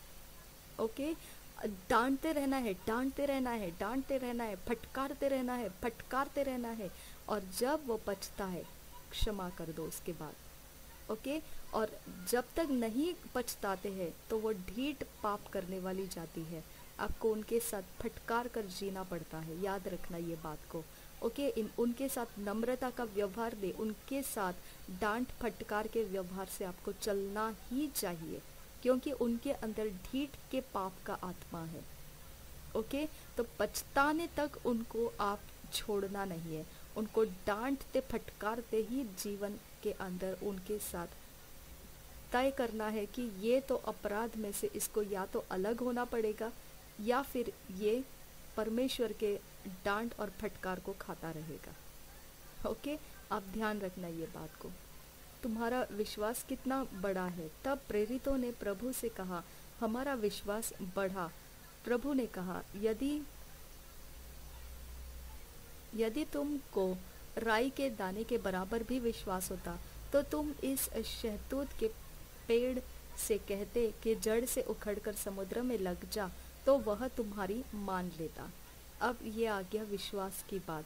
ओके, डांटते रहना है, डांटते रहना है, डांटते रहना है, फटकारते रहना है, फटकारते रहना है, और जब वो पछता है क्षमा कर दो उसके बाद। ओके, और जब तक नहीं पछताते हैं तो वो ढीठ पाप करने वाली जाती है। आपको उनके साथ फटकार कर जीना पड़ता है, याद रखना ये बात को। ओके, उनके साथ नम्रता का व्यवहार दे, उनके साथ डांट फटकार के व्यवहार से आपको चलना ही चाहिए, क्योंकि उनके अंदर ढीठ के पाप का आत्मा है। ओके, तो पछताने तक उनको आप छोड़ना नहीं है, उनको डांटते फटकारते ही जीवन के अंदर उनके साथ तय करना है कि ये तो अपराध में से इसको या तो अलग होना पड़ेगा, या फिर ये परमेश्वर के डांट और फटकार को खाता रहेगा। ओके, आप ध्यान रखना ये बात को। तुम्हारा विश्वास कितना बड़ा है? तब प्रेरितों ने प्रभु से कहा, हमारा विश्वास बढ़ा। प्रभु ने कहा, यदि तुमको राई के दाने के बराबर भी विश्वास होता तो तुम इस शहतूत के पेड़ से कहते कि जड़ से उखड़कर समुद्र में लग जा, तो वह तुम्हारी मान लेता। अब ये आ गया विश्वास की बात।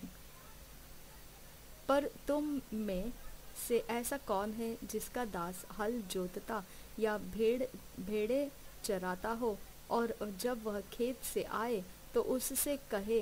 पर तुम में से ऐसा कौन है जिसका दास हल जोतता या भेड़े चराता हो, और जब वह खेत से आए तो उससे कहे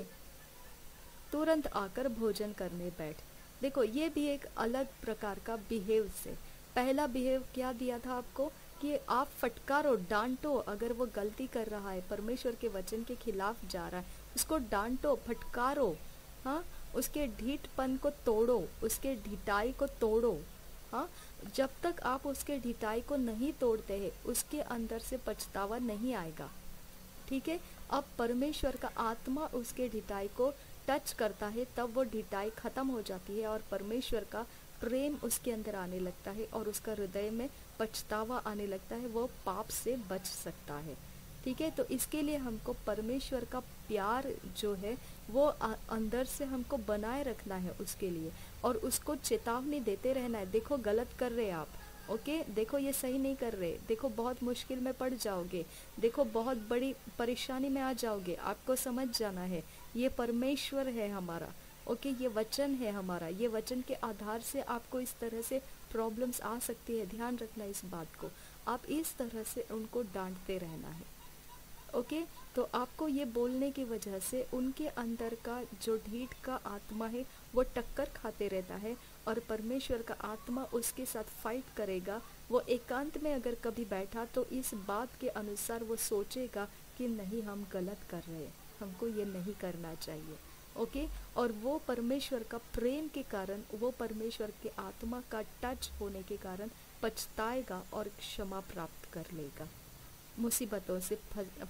तुरंत आकर भोजन करने बैठ। देखो, ये भी एक अलग प्रकार का बिहेव से। पहला बिहेव क्या दिया था आपको कि आप फटकारो, डांटो, अगर वो गलती कर रहा है, परमेश्वर के वचन के खिलाफ जा रहा है, उसको डांटो, फटकारो। हाँ, उसके ढीठपन को तोड़ो, उसके ढिठाई को तोड़ो। हाँ, जब तक आप उसके ढिठाई को नहीं तोड़ते हैं, उसके अंदर से पछतावा नहीं आएगा। ठीक है, अब परमेश्वर का आत्मा उसके ढिठाई को टच करता है, तब वो ढिठाई खत्म हो जाती है और परमेश्वर का प्रेम उसके अंदर आने लगता है और उसका हृदय में पछतावा आने लगता है, वो पाप से बच सकता है। ठीक है, तो इसके लिए हमको परमेश्वर का प्यार जो है वो अंदर से हमको बनाए रखना है उसके लिए, और उसको चेतावनी देते रहना है, देखो गलत कर रहे आप। ओके, देखो ये सही नहीं कर रहे, देखो बहुत मुश्किल में पड़ जाओगे, देखो बहुत बड़ी परेशानी में आ जाओगे, आपको समझ जाना है ये परमेश्वर है हमारा। ओके, ये वचन है हमारा, ये वचन के आधार से आपको इस तरह से प्रॉब्लम्स आ सकती है, ध्यान रखना इस बात को। आप इस तरह से उनको डांटते रहना है। ओके, तो आपको ये बोलने की वजह से उनके अंदर का जो ढीठ का आत्मा है वो टक्कर खाते रहता है, और परमेश्वर का आत्मा उसके साथ फाइट करेगा। वो एकांत में अगर कभी बैठा तो इस बात के अनुसार वो सोचेगा कि नहीं, हम गलत कर रहे हैं, हमको ये नहीं करना चाहिए। ओके, और वो परमेश्वर का प्रेम के कारण, वो परमेश्वर के आत्मा का टच होने के कारण पछताएगा और क्षमा प्राप्त कर लेगा, मुसीबतों से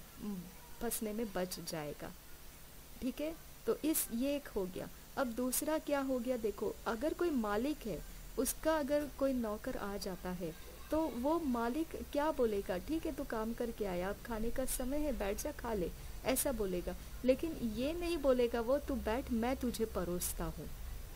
फंसने में बच जाएगा। ठीक है, तो ये एक हो गया। अब दूसरा क्या हो गया, देखो, अगर कोई मालिक है, उसका अगर कोई नौकर आ जाता है तो वो मालिक क्या बोलेगा, ठीक है तू काम करके आया, अब खाने का समय है, बैठ जा खा ले, ऐसा बोलेगा। लेकिन ये नहीं बोलेगा वो, तू बैठ मैं तुझे परोसता हूँ।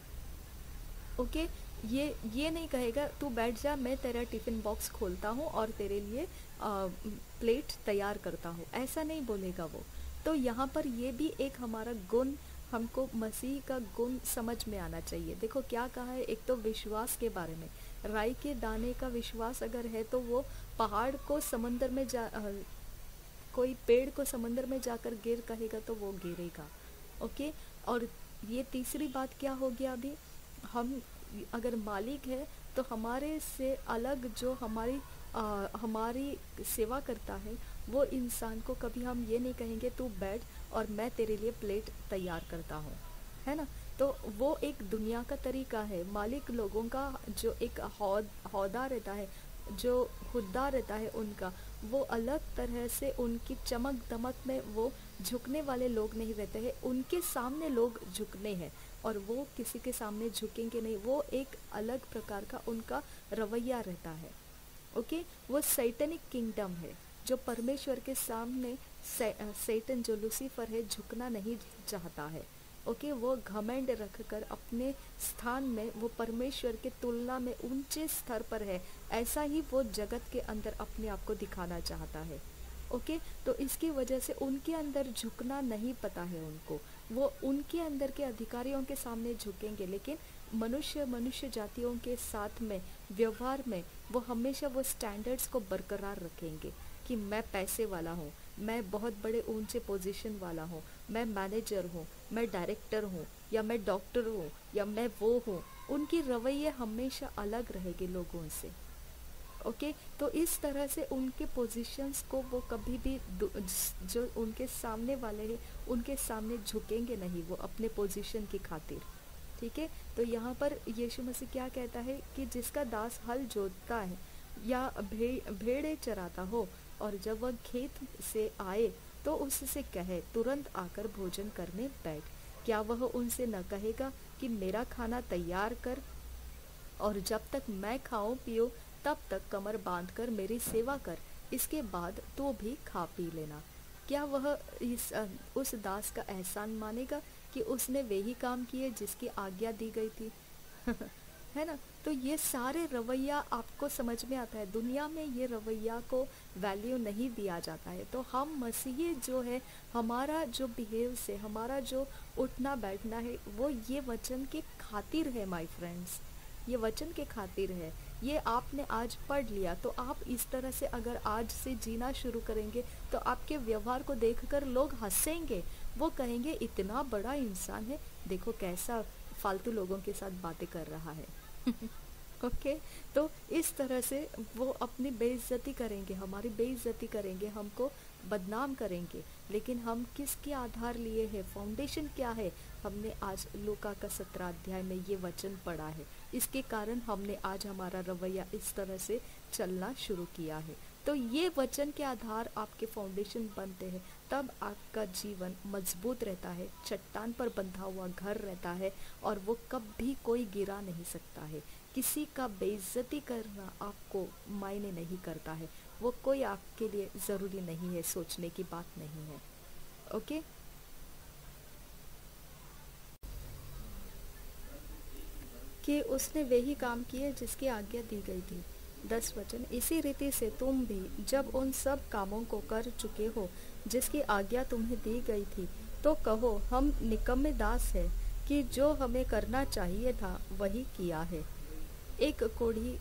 ओके, ये नहीं कहेगा तू बैठ जा, मैं तेरा टिफ़िन बॉक्स खोलता हूँ और तेरे लिए प्लेट तैयार करता हो, ऐसा नहीं बोलेगा वो। तो यहाँ पर ये भी एक हमारा गुण, हमको मसीह का गुण समझ में आना चाहिए। देखो क्या कहा है, एक तो विश्वास के बारे में, राई के दाने का विश्वास अगर है तो वो पहाड़ को समंदर में कोई पेड़ को समंदर में जाकर गिर कहेगा तो वो गिरेगा। ओके। और ये तीसरी बात क्या हो गया अभी, हम अगर मालिक है तो हमारे से अलग जो हमारी सेवा करता है वो इंसान को कभी हम ये नहीं कहेंगे तू बैठ और मैं तेरे लिए प्लेट तैयार करता हूँ, है ना। तो वो एक दुनिया का तरीका है। मालिक लोगों का जो एक हौदा रहता है, जो हुद्दा रहता है उनका, वो अलग तरह से उनकी चमक दमक में वो झुकने वाले लोग नहीं रहते हैं, उनके सामने लोग झुकने हैं और वो किसी के सामने झुकेंगे नहीं। वो एक अलग प्रकार का उनका रवैया रहता है। ओके। वो सैटनिक किंगडम है जो परमेश्वर के सामने सैटन जो लूसीफर है झुकना नहीं चाहता है। ओके। वो घमंड रखकर अपने स्थान में वो परमेश्वर के तुलना में ऊंचे स्तर पर है, ऐसा ही वो जगत के अंदर अपने आप को दिखाना चाहता है। ओके। तो इसकी वजह से उनके अंदर झुकना नहीं पता है उनको, वो उनके अंदर के अधिकारियों के सामने झुकेंगे, लेकिन मनुष्य जातियों के साथ में व्यवहार में वो हमेशा वो स्टैंडर्ड्स को बरकरार रखेंगे कि मैं पैसे वाला हूँ, मैं बहुत बड़े ऊंचे पोजीशन वाला हूँ, मैं मैनेजर हूँ, मैं डायरेक्टर हूँ, या मैं डॉक्टर हूँ, या मैं वो हूँ। उनकी रवैये हमेशा अलग रहेगी लोगों से। ओके। तो इस तरह से उनके पोजीशंस को वो कभी भी जो उनके सामने वाले हैं उनके सामने झुकेंगे नहीं वो अपने पोजीशन की खातिर। ठीक है। तो यहाँ पर यीशु मसीह क्या कहता है कि जिसका दास हल जोतता है या भेड़े चराता हो और जब वह खेत से आए तो उससे कहे तुरंत आकर भोजन करने बैठ, क्या वह उनसे न कहेगा कि मेरा खाना तैयार कर और जब तक मैं खाऊं पीऊं तब तक कमर बांधकर मेरी सेवा कर, इसके बाद तो भी खा पी लेना। क्या वह उस दास का एहसान मानेगा कि उसने वे ही काम किए जिसकी आज्ञा दी गई थी? है ना। तो ये सारे रवैया आपको समझ में आता है, दुनिया में ये रवैया को वैल्यू नहीं दिया जाता है। तो हम मसीही जो है, हमारा जो बिहेव से हमारा जो उठना बैठना है वो ये वचन के खातिर है माय फ्रेंड्स, ये वचन के खातिर है। ये आपने आज पढ़ लिया तो आप इस तरह से अगर आज से जीना शुरू करेंगे तो आपके व्यवहार को देखकर लोग हंसेंगे, वो कहेंगे इतना बड़ा इंसान है, देखो कैसा फालतू लोगों के साथ बातें कर रहा है। ओके। तो इस तरह से वो अपनी बेइज्जती करेंगे, हमारी बेइज्जती करेंगे, हमको बदनाम करेंगे, लेकिन हम किसके आधार लिए है, फाउंडेशन क्या है? हमने आज लूका का 17 अध्याय में ये वचन पढ़ा है, इसके कारण हमने आज हमारा रवैया इस तरह से चलना शुरू किया है। तो ये वचन के आधार आपके फाउंडेशन बनते हैं, तब आपका जीवन मजबूत रहता है, चट्टान पर बंधा हुआ घर रहता है और वो कभी कोई गिरा नहीं सकता है। किसी का बेइज्जती करना आपको मायने नहीं करता है, वो कोई आपके लिए ज़रूरी नहीं है, सोचने की बात नहीं है। ओके। कि उसने वही काम किए जिसकी आज्ञा दी गई थी। 10 वचन, इसी रीति से तुम भी जब उन सब कामों को कर चुके हो जिसकी आज्ञा तुम्हें दी गई थी तो कहो हम निकम्मे दास हैं कि जो हमें करना चाहिए था वही किया है। एक कोढ़ी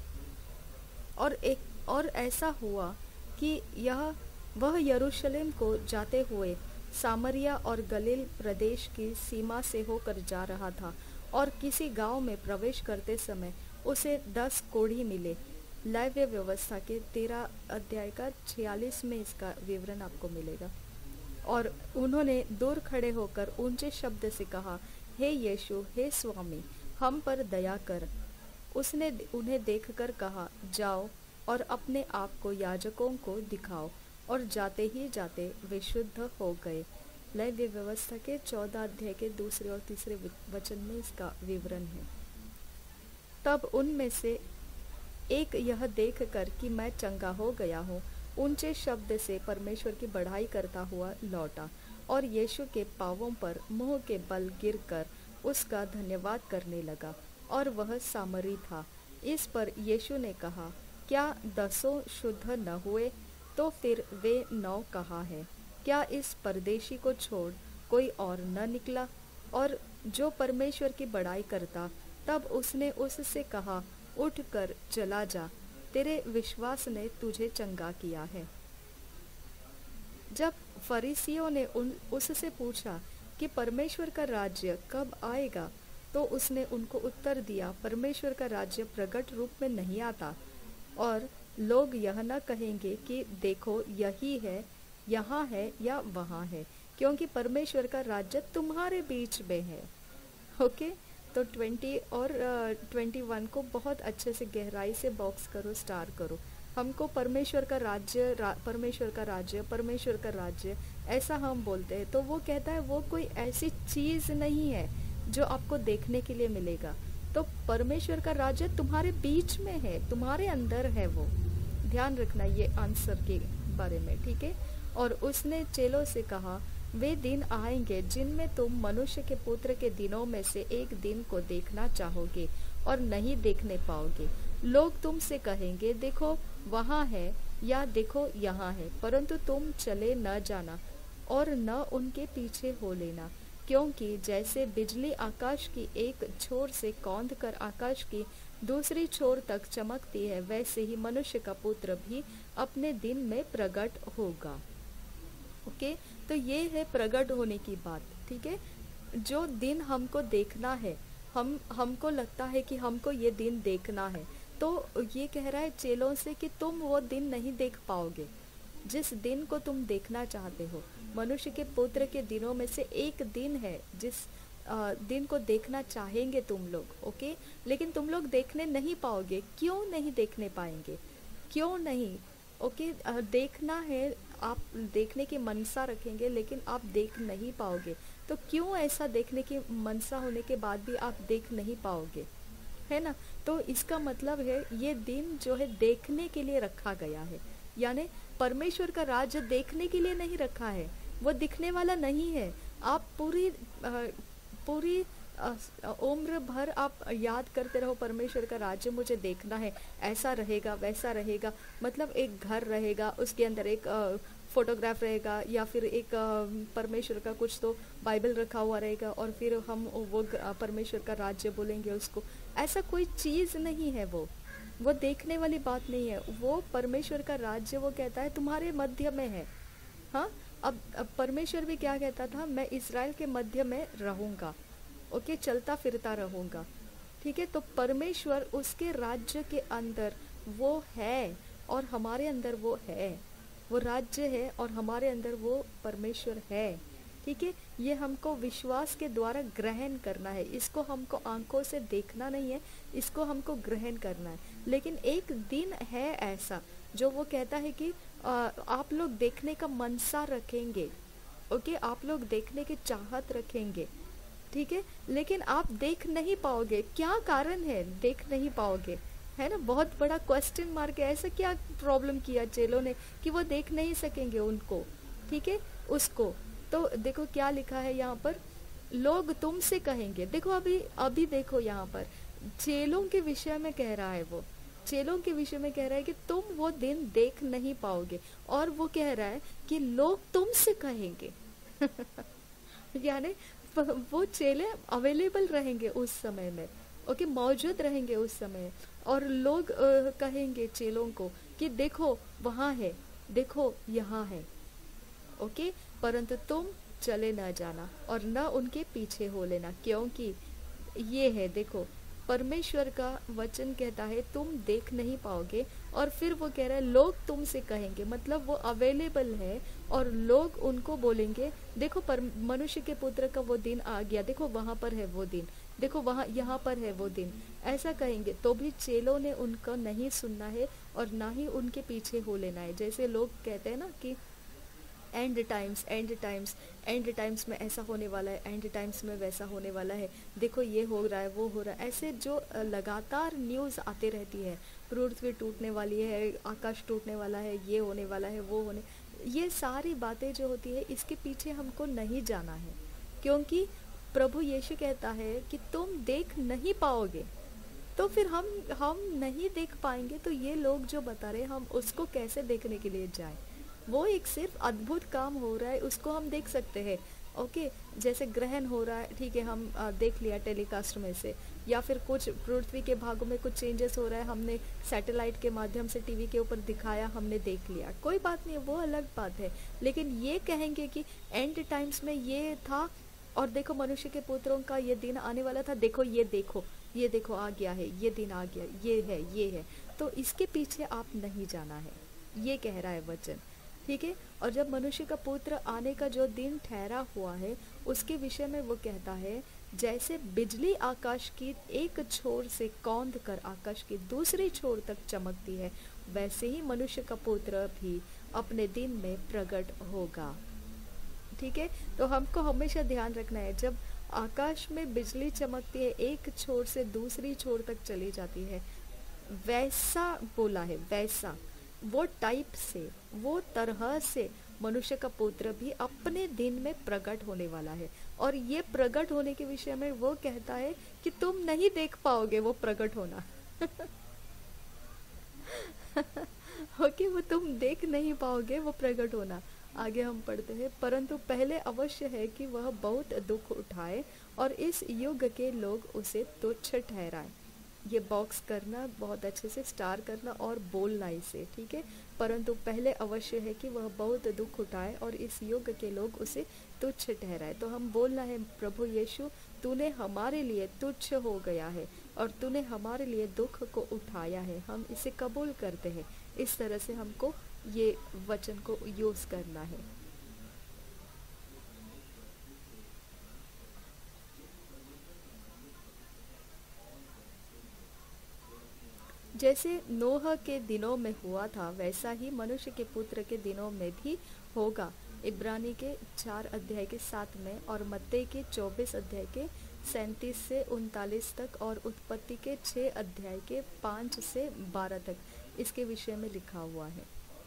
और ऐसा हुआ कि वह यरूशलेम को जाते हुए सामरिया और गलील प्रदेश की सीमा से होकर जा रहा था और किसी गांव में प्रवेश करते समय उसे 10 कोढ़ी मिले। लैव्य व्यवस्था के 13 अध्याय का 46 में इसका विवरण आपको मिलेगा। और उन्होंने दूर खड़े होकर ऊंचे शब्द से कहा, हे यीशु, हे स्वामी, हम पर दया कर। उसने उन्हें देखकर कहा, जाओ और अपने आप को याजकों को दिखाओ, और जाते ही जाते वे शुद्ध हो गए। लैव्य व्यवस्था के 14 अध्याय के 2 और 3 वचन में इसका विवरण है। तब उनमें से एक यह देखकर कि मैं चंगा हो गया हूँ, ऊंचे शब्द से परमेश्वर की बढ़ाई करता हुआ लौटा और यीशु के पांवों पर मुंह के बल गिरकर उसका धन्यवाद करने लगा, और वह सामरी था। इस पर यीशु ने कहा, क्या 10 शुद्ध न हुए? तो फिर वे 9 कहाँ है? क्या इस परदेशी को छोड़ कोई और न निकला? और जो परमेश्वर की बड़ाई करता, तब उसने उससे कहा, उठ कर चला जा, तेरे विश्वास ने तुझे चंगा किया है। जब फरीसियों ने उससे पूछा कि परमेश्वर का राज्य कब आएगा, तो उसने उनको उत्तर दिया, परमेश्वर का राज्य प्रकट रूप में नहीं आता, और लोग यह न कहेंगे कि देखो यही है, यहाँ है या वहाँ है, क्योंकि परमेश्वर का राज्य तुम्हारे बीच में है। ओके, तो 20 और 21 को बहुत अच्छे से गहराई से बॉक्स करो, स्टार करो। हमको परमेश्वर का राज्य, परमेश्वर का राज्य, परमेश्वर का राज्य ऐसा हम बोलते हैं, तो वो कहता है वो कोई ऐसी चीज़ नहीं है जो आपको देखने के लिए मिलेगा। तो परमेश्वर का राज्य तुम्हारे बीच में है, तुम्हारे अंदर है। वो ध्यान रखना ये आंसर के बारे में, ठीक है। और उसने चेलों से कहा, वे दिन आएंगे जिनमें तुम मनुष्य के पुत्र के दिनों में से एक दिन को देखना चाहोगे और नहीं देखने पाओगे। लोग तुमसे कहेंगे, देखो वहाँ है, या देखो यहाँ है, परंतु तुम चले न जाना और न उनके पीछे हो लेना, क्योंकि जैसे बिजली आकाश की एक छोर से कौंध कर आकाश की दूसरी छोर तक चमकती है, वैसे ही मनुष्य का पुत्र भी अपने दिन में प्रकट होगा। ओके, तो ये है प्रकट होने की बात, ठीक है। जो दिन हमको देखना है, हमको लगता है कि हमको ये दिन देखना है, तो ये कह रहा है चेलों से कि तुम वो दिन नहीं देख पाओगे जिस दिन को तुम देखना चाहते हो। मनुष्य के पुत्र के दिनों में से एक दिन है जिस दिन को देखना चाहेंगे तुम लोग, ओके, लेकिन तुम लोग देखने नहीं पाओगे। क्यों नहीं देखने पाएंगे? क्यों नहीं? ओके, देखना है, आप देखने की मनसा रखेंगे, लेकिन आप देख नहीं पाओगे। तो क्यों ऐसा देखने की मनसा होने के बाद भी आप देख नहीं पाओगे, है ना? तो इसका मतलब है ये दिन जो है देखने के लिए रखा गया है, यानी परमेश्वर का राज्य देखने के लिए नहीं रखा है, वो दिखने वाला नहीं है। आप पूरी उम्र भर आप याद करते रहो परमेश्वर का राज्य मुझे देखना है, ऐसा रहेगा वैसा रहेगा, मतलब एक घर रहेगा, उसके अंदर एक फोटोग्राफ रहेगा, या फिर एक परमेश्वर का कुछ तो बाइबल रखा हुआ रहेगा, और फिर हम वो परमेश्वर का राज्य बोलेंगे उसको। ऐसा कोई चीज़ नहीं है, वो देखने वाली बात नहीं है। वो परमेश्वर का राज्य वो कहता है तुम्हारे मध्य में है। हाँ, अब परमेश्वर भी क्या कहता था, मैं इज़राइल के मध्य में रहूँगा, ओके, चलता फिरता रहूँगा, ठीक है। तो परमेश्वर उसके राज्य के अंदर वो है और हमारे अंदर वो है, वो राज्य है और हमारे अंदर वो परमेश्वर है, ठीक है। ये हमको विश्वास के द्वारा ग्रहण करना है, इसको हमको आंखों से देखना नहीं है, इसको हमको ग्रहण करना है। लेकिन एक दिन है ऐसा जो वो कहता है कि आप लोग देखने का मनसा रखेंगे, ओके, आप लोग देखने की चाहत रखेंगे, ठीक है, लेकिन आप देख नहीं पाओगे। क्या कारण है देख नहीं पाओगे, है ना? बहुत बड़ा क्वेश्चन मार्क है। ऐसा क्या प्रॉब्लम किया चेलों ने कि वो देख नहीं सकेंगे उनको, ठीक है, उसको। तो देखो क्या लिखा है यहाँ पर, लोग तुमसे कहेंगे, देखो अभी देखो यहाँ पर चेलों के विषय में कह रहा है, वो चेलों के विषय में कह रहा है कि तुम वो दिन देख नहीं पाओगे, और वो कह रहा है कि लोग तुमसे कहेंगे यानी वो चेले अवेलेबल रहेंगे उस समय में, ओके, मौजूद रहेंगे उस समय, और लोग कहेंगे चेलों को कि देखो वहाँ है, देखो यहाँ है, ओके, परंतु तुम चले न जाना और न उनके पीछे हो लेना, क्योंकि ये है, देखो परमेश्वर का वचन कहता है तुम देख नहीं पाओगे, और फिर वो कह रहा है लोग तुमसे कहेंगे, मतलब वो अवेलेबल है और लोग उनको बोलेंगे देखो मनुष्य के पुत्र का वो दिन आ गया, देखो वहाँ पर है वो दिन, देखो वहाँ यहाँ पर है वो दिन, ऐसा कहेंगे। तो भी चेलों ने उनको नहीं सुनना है और ना ही उनके पीछे हो लेना है। जैसे लोग कहते हैं ना कि end times, end times, end times में ऐसा होने वाला है, एंड टाइम्स में वैसा होने वाला है, देखो ये हो रहा है वो हो रहा है, ऐसे जो लगातार न्यूज़ आते रहती है, पृथ्वी टूटने वाली है, आकाश टूटने वाला है, ये होने वाला है, वो होने, ये सारी बातें जो होती है इसके पीछे हमको नहीं जाना है, क्योंकि प्रभु यीशु कहता है कि तुम देख नहीं पाओगे, तो फिर हम नहीं देख पाएंगे, तो ये लोग जो बता रहे हैं हम उसको कैसे देखने के लिए जाएं? वो एक सिर्फ अद्भुत काम हो रहा है, उसको हम देख सकते हैं। ओके, जैसे ग्रहण हो रहा है, ठीक है, हम देख लिया टेलीकास्ट में से, या फिर कुछ पृथ्वी के भागों में कुछ चेंजेस हो रहा है, हमने सैटेलाइट के माध्यम से टीवी के ऊपर दिखाया, हमने देख लिया, कोई बात नहीं, वो अलग बात है। लेकिन ये कहेंगे कि एंड टाइम्स में ये था, और देखो मनुष्य के पुत्रों का ये दिन आने वाला था, देखो ये देखो, ये देखो आ गया है, ये दिन आ गया, ये है, ये है, तो इसके पीछे आप नहीं जाना है, ये कह रहा है वचन, ठीक है। और जब मनुष्य का पुत्र आने का जो दिन ठहरा हुआ है, उसके विषय में वो कहता है, जैसे बिजली आकाश की एक छोर से कौंध कर आकाश की दूसरी छोर तक चमकती है, वैसे ही मनुष्य का पुत्र भी अपने दिन में प्रकट होगा, ठीक है। तो हमको हमेशा ध्यान रखना है, जब आकाश में बिजली चमकती है, एक छोर से दूसरी छोर तक चली जाती है, वैसा बोला है, वैसा, वो टाइप से, वो तरह से मनुष्य का पुत्र भी अपने दिन में प्रकट होने वाला है। और ये प्रकट होने के विषय में वो कहता है कि तुम नहीं देख पाओगे वो प्रकट होना ओके, वो तुम देख नहीं पाओगे वो प्रकट होना। आगे हम पढ़ते हैं, परंतु पहले अवश्य है कि वह बहुत दुख उठाए और इस युग के लोग उसे तुच्छ ठहराए। ये बॉक्स करना, बहुत अच्छे से स्टार करना और बोलना इसे, ठीक है। परंतु पहले अवश्य है कि वह बहुत दुख उठाए और इस युग के लोग उसे तुच्छ ठहराए। तो हम बोलना है, प्रभु यीशु तूने हमारे लिए तुच्छ हो गया है और तूने हमारे लिए दुख को उठाया है, हम इसे कबूल करते हैं। इस तरह से हमको ये वचन को यूज करना है। जैसे नोह के दिनों में हुआ था, वैसा ही मनुष्य के पुत्र के दिनों में भी होगा। इब्रानी के 4 अध्याय के 7 में और मत्ती के 24 अध्याय के 37 से 39 तक और उत्पत्ति के 6 अध्याय के 5 से 12 तक इसके विषय में लिखा हुआ है,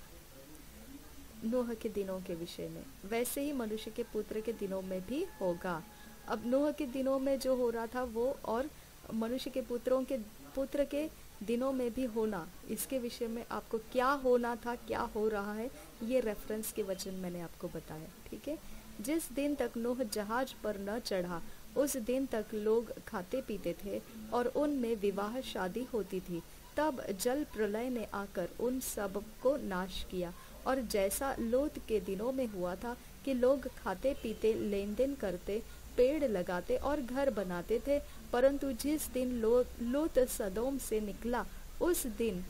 नोह के दिनों के विषय में। वैसे ही मनुष्य के पुत्र के दिनों में भी होगा। अब नोह के दिनों में जो हो रहा था वो, और मनुष्य के पुत्र के दिनों में भी होना, इसके विषय में आपको क्या होना था, क्या हो रहा है, ये रेफरेंस के वचन मैंने आपको बताया, ठीक है। जिस दिन तक नोह जहाज पर न चढ़ा, उस दिन तक लोग खाते पीते थे और उनमें विवाह शादी होती थी। तब जल प्रलय ने आकर उन सब को नाश किया, और जैसा लोत के दिनों में हुआ था कि लोग खाते पीते, लेन देन करते, पेड़ लगाते और घर बनाते थे, परंतु जिस दिन लोत सदोम से निकला, उस दिन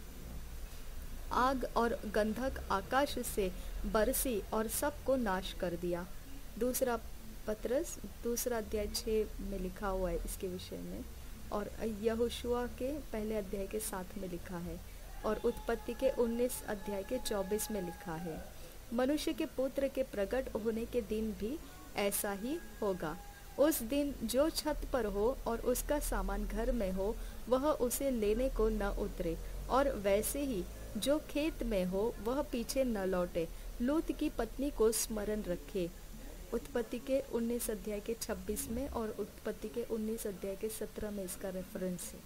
आग और गंधक आकाश से बरसी और सबको नाश कर दिया। दूसरा पत्रस 2 अध्याय 6 में लिखा हुआ है इसके विषय में, और यहोशुआ के 1 अध्याय के 7 में लिखा है, और उत्पत्ति के 19 अध्याय के 24 में लिखा है। मनुष्य के पुत्र के प्रकट होने के दिन भी ऐसा ही होगा। उस दिन जो छत पर हो और उसका सामान घर में हो, वह उसे लेने को न उतरे, और वैसे ही जो खेत में हो वह पीछे न लौटे। लूत की पत्नी को स्मरण रखे। उत्पत्ति के 19 अध्याय के 26 में और उत्पत्ति के 19 अध्याय के 17 में इसका रेफरेंस है।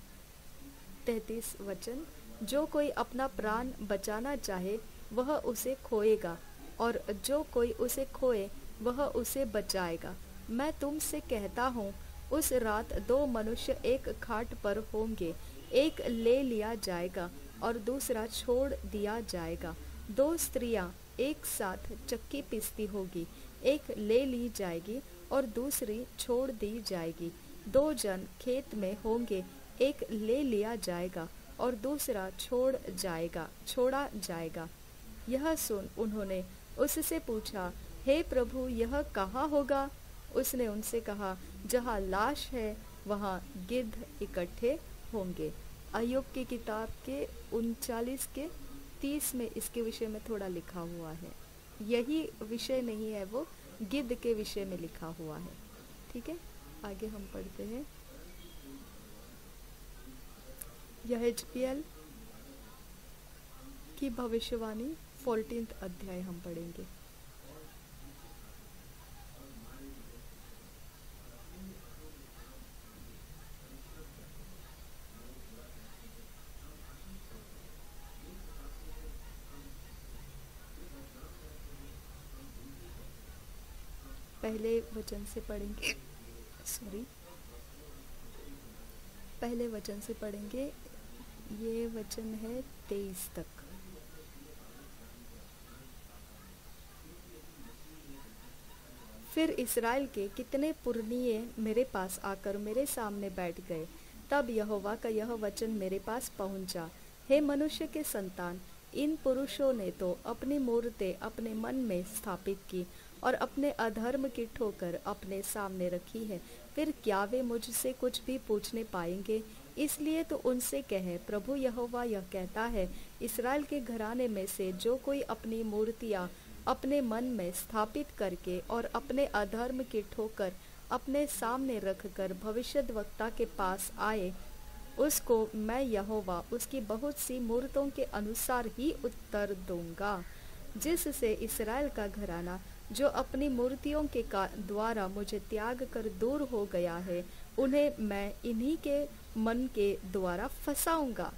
33 वचन, जो कोई अपना प्राण बचाना चाहे वह उसे खोएगा, और जो कोई उसे खोए वह उसे बचाएगा। मैं तुमसे कहता हूँ, उस रात 2 मनुष्य एक खाट पर होंगे, एक ले लिया जाएगा और दूसरा छोड़ दिया जाएगा। 2 स्त्रियां एक साथ चक्की पीसती होगी, एक ले ली जाएगी और दूसरी छोड़ दी जाएगी। 2 जन खेत में होंगे, एक ले लिया जाएगा और दूसरा छोड़ा जाएगा। यह सुन उन्होंने उससे पूछा, हे प्रभु, यह कहाँ होगा? उसने उनसे कहा, जहाँ लाश है वहाँ गिद्ध इकट्ठे होंगे। अय्यूब की किताब के 39 के 30 में इसके विषय में थोड़ा लिखा हुआ है। यही विषय नहीं है, वो गिद्ध के विषय में लिखा हुआ है, ठीक है। आगे हम पढ़ते हैं, यहेजकेल की भविष्यवाणी 14 अध्याय हम पढ़ेंगे। पहले वचन से पढ़ेंगे, सॉरी, पहले वचन से पढ़ेंगे। ये वचन है 23 तक। फिर इस्राएल के कितने पुरनिये मेरे पास आकर मेरे सामने बैठ गए। तब यहोवा का यह वचन मेरे पास पहुंचा, हे मनुष्य के संतान, इन पुरुषों ने तो अपनी मूरतें अपने मन में स्थापित की और अपने अधर्म की ठोकर अपने सामने रखी है। फिर क्या वे मुझसे कुछ भी पूछने पाएंगे? इसलिए तो उनसे कहे, प्रभु यहोवा यह कहता है, इस्राएल के घराने में से जो कोई अपनी मूर्तियाँ अपने मन में स्थापित करके और अपने अधर्म की ठोकर अपने सामने रखकर भविष्यद्वक्ता के पास आए, उसको मैं यहोवा उसकी बहुत सी मूर्तों के अनुसार ही उत्तर दूंगा। जिससे इस्राएल का घराना जो अपनी मूर्तियों के द्वारा मुझे त्याग कर दूर हो गया है, उन्हें मैं इन्हीं के मन के द्वारा फंसाऊंगा।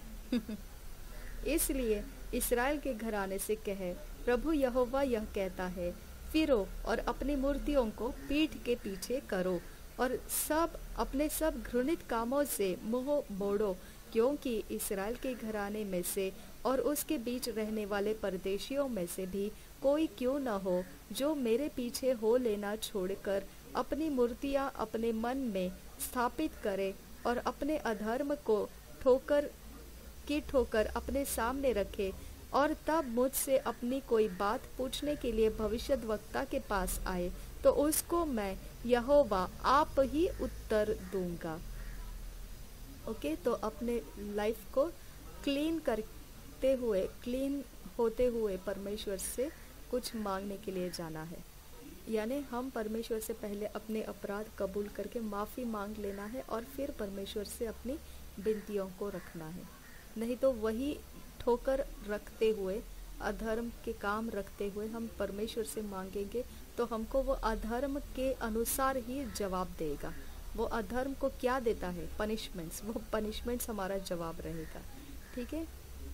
इसलिए इस्राएल के घराने से कहे, प्रभु यहोवा यह कहता है, फिरो और अपनी मूर्तियों को पीठ के पीछे करो और अपने सब घृणित कामों से मुंह मोड़ो, क्योंकि इस्राएल के घराने में से और उसके बीच रहने वाले परदेशियों में से भी कोई क्यों न हो जो मेरे पीछे हो लेना छोड़कर अपनी मूर्तियां अपने मन में स्थापित करे और अपने अधर्म को ठोकर अपने सामने रखे और तब मुझसे अपनी कोई बात पूछने के लिए भविष्यद्वक्ता के पास आए, तो उसको मैं यहोवा आप ही उत्तर दूंगा। ओके, तो अपने लाइफ को क्लीन होते हुए परमेश्वर से कुछ मांगने के लिए जाना है। यानी हम परमेश्वर से पहले अपने अपराध कबूल करके माफ़ी मांग लेना है और फिर परमेश्वर से अपनी विनतियों को रखना है। नहीं तो वही ठोकर रखते हुए, अधर्म के काम रखते हुए हम परमेश्वर से मांगेंगे तो हमको वो अधर्म के अनुसार ही जवाब देगा। वो अधर्म को क्या देता है? पनिशमेंट्स। वो पनिशमेंट्स हमारा जवाब रहेगा। ठीक है,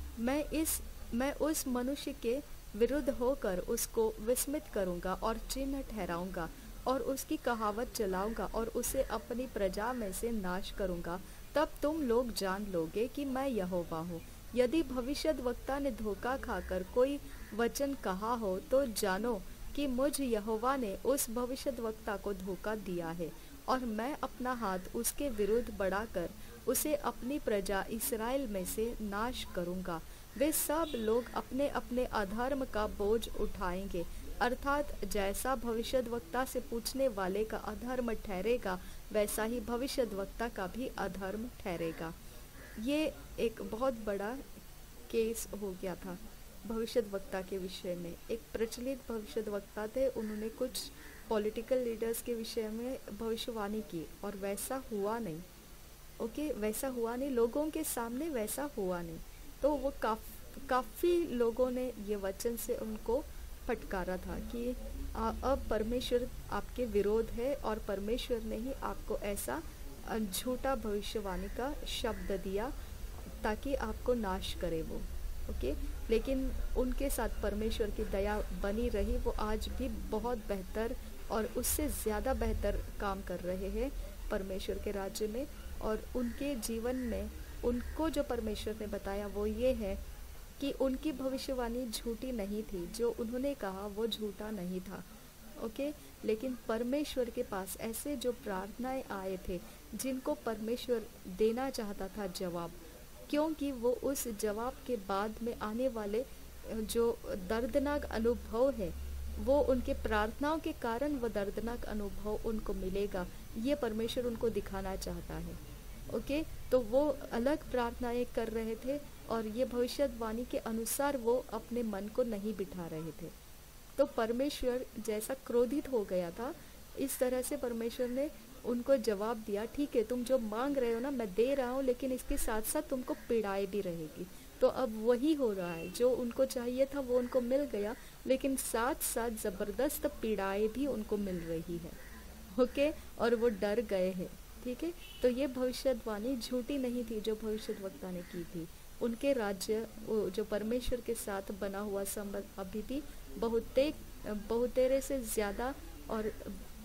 मैं उस मनुष्य के विरुद्ध होकर उसको विस्मित करूंगा और चिन्ह ठहराऊंगा और उसकी कहावत चलाऊंगा और उसे अपनी प्रजा में से नाश करूंगा। तब तुम लोग जान लोगे कि मैं यहोवा हूँ। यदि भविष्यद्वक्ता ने धोखा खाकर कोई वचन कहा हो, तो जानो कि मुझ यहोवा ने उस भविष्यद्वक्ता को धोखा दिया है और मैं अपना हाथ उसके विरुद्ध बढ़ाकर उसे अपनी प्रजा इस्राएल में से नाश करूंगा। वे सब लोग अपने अपने अधर्म का बोझ उठाएंगे, अर्थात जैसा भविष्यद्वक्ता से पूछने वाले का अधर्म ठहरेगा, वैसा ही भविष्यद्वक्ता का भी अधर्म ठहरेगा। ये एक बहुत बड़ा केस हो गया था भविष्यद्वक्ता के विषय में। एक प्रचलित भविष्यद्वक्ता थे, उन्होंने कुछ पॉलिटिकल लीडर्स के विषय में भविष्यवाणी की और वैसा हुआ नहीं। ओके, वैसा हुआ नहीं, लोगों के सामने वैसा हुआ नहीं। तो वो काफ़ी लोगों ने ये वचन से उनको फटकारा था कि अब परमेश्वर आपके विरोध है और परमेश्वर ने ही आपको ऐसा झूठा भविष्यवाणी का शब्द दिया ताकि आपको नाश करे वो। ओके, लेकिन उनके साथ परमेश्वर की दया बनी रही। वो आज भी बहुत बेहतर और उससे ज़्यादा बेहतर काम कर रहे हैं परमेश्वर के राज्य में। और उनके जीवन में उनको जो परमेश्वर ने बताया वो ये है कि उनकी भविष्यवाणी झूठी नहीं थी, जो उन्होंने कहा वो झूठा नहीं था। ओके, लेकिन परमेश्वर के पास ऐसे जो प्रार्थनाएं आए थे जिनको परमेश्वर देना चाहता था जवाब, क्योंकि वो उस जवाब के बाद में आने वाले जो दर्दनाक अनुभव है, वो उनके प्रार्थनाओं के कारण वो दर्दनाक अनुभव उनको मिलेगा, ये परमेश्वर उनको दिखाना चाहता है। ओके, तो वो अलग प्रार्थनाएं कर रहे थे और ये भविष्यवाणी के अनुसार वो अपने मन को नहीं बिठा रहे थे। तो परमेश्वर जैसा क्रोधित हो गया था, इस तरह से परमेश्वर ने उनको जवाब दिया, ठीक है, तुम जो मांग रहे हो ना मैं दे रहा हूँ, लेकिन इसके साथ साथ तुमको पीड़ाएं भी रहेगी। तो अब वही हो रहा है, जो उनको चाहिए था वो उनको मिल गया, लेकिन साथ साथ ज़बरदस्त पीड़ाएं भी उनको मिल रही है। ओके, और वो डर गए हैं। ठीक है, तो ये भविष्यवाणी झूठी नहीं थी जो भविष्यद्वक्ता ने की थी। उनके राज्य जो परमेश्वर के साथ बना हुआ संबंध अभी भी बहुतेरे से ज़्यादा और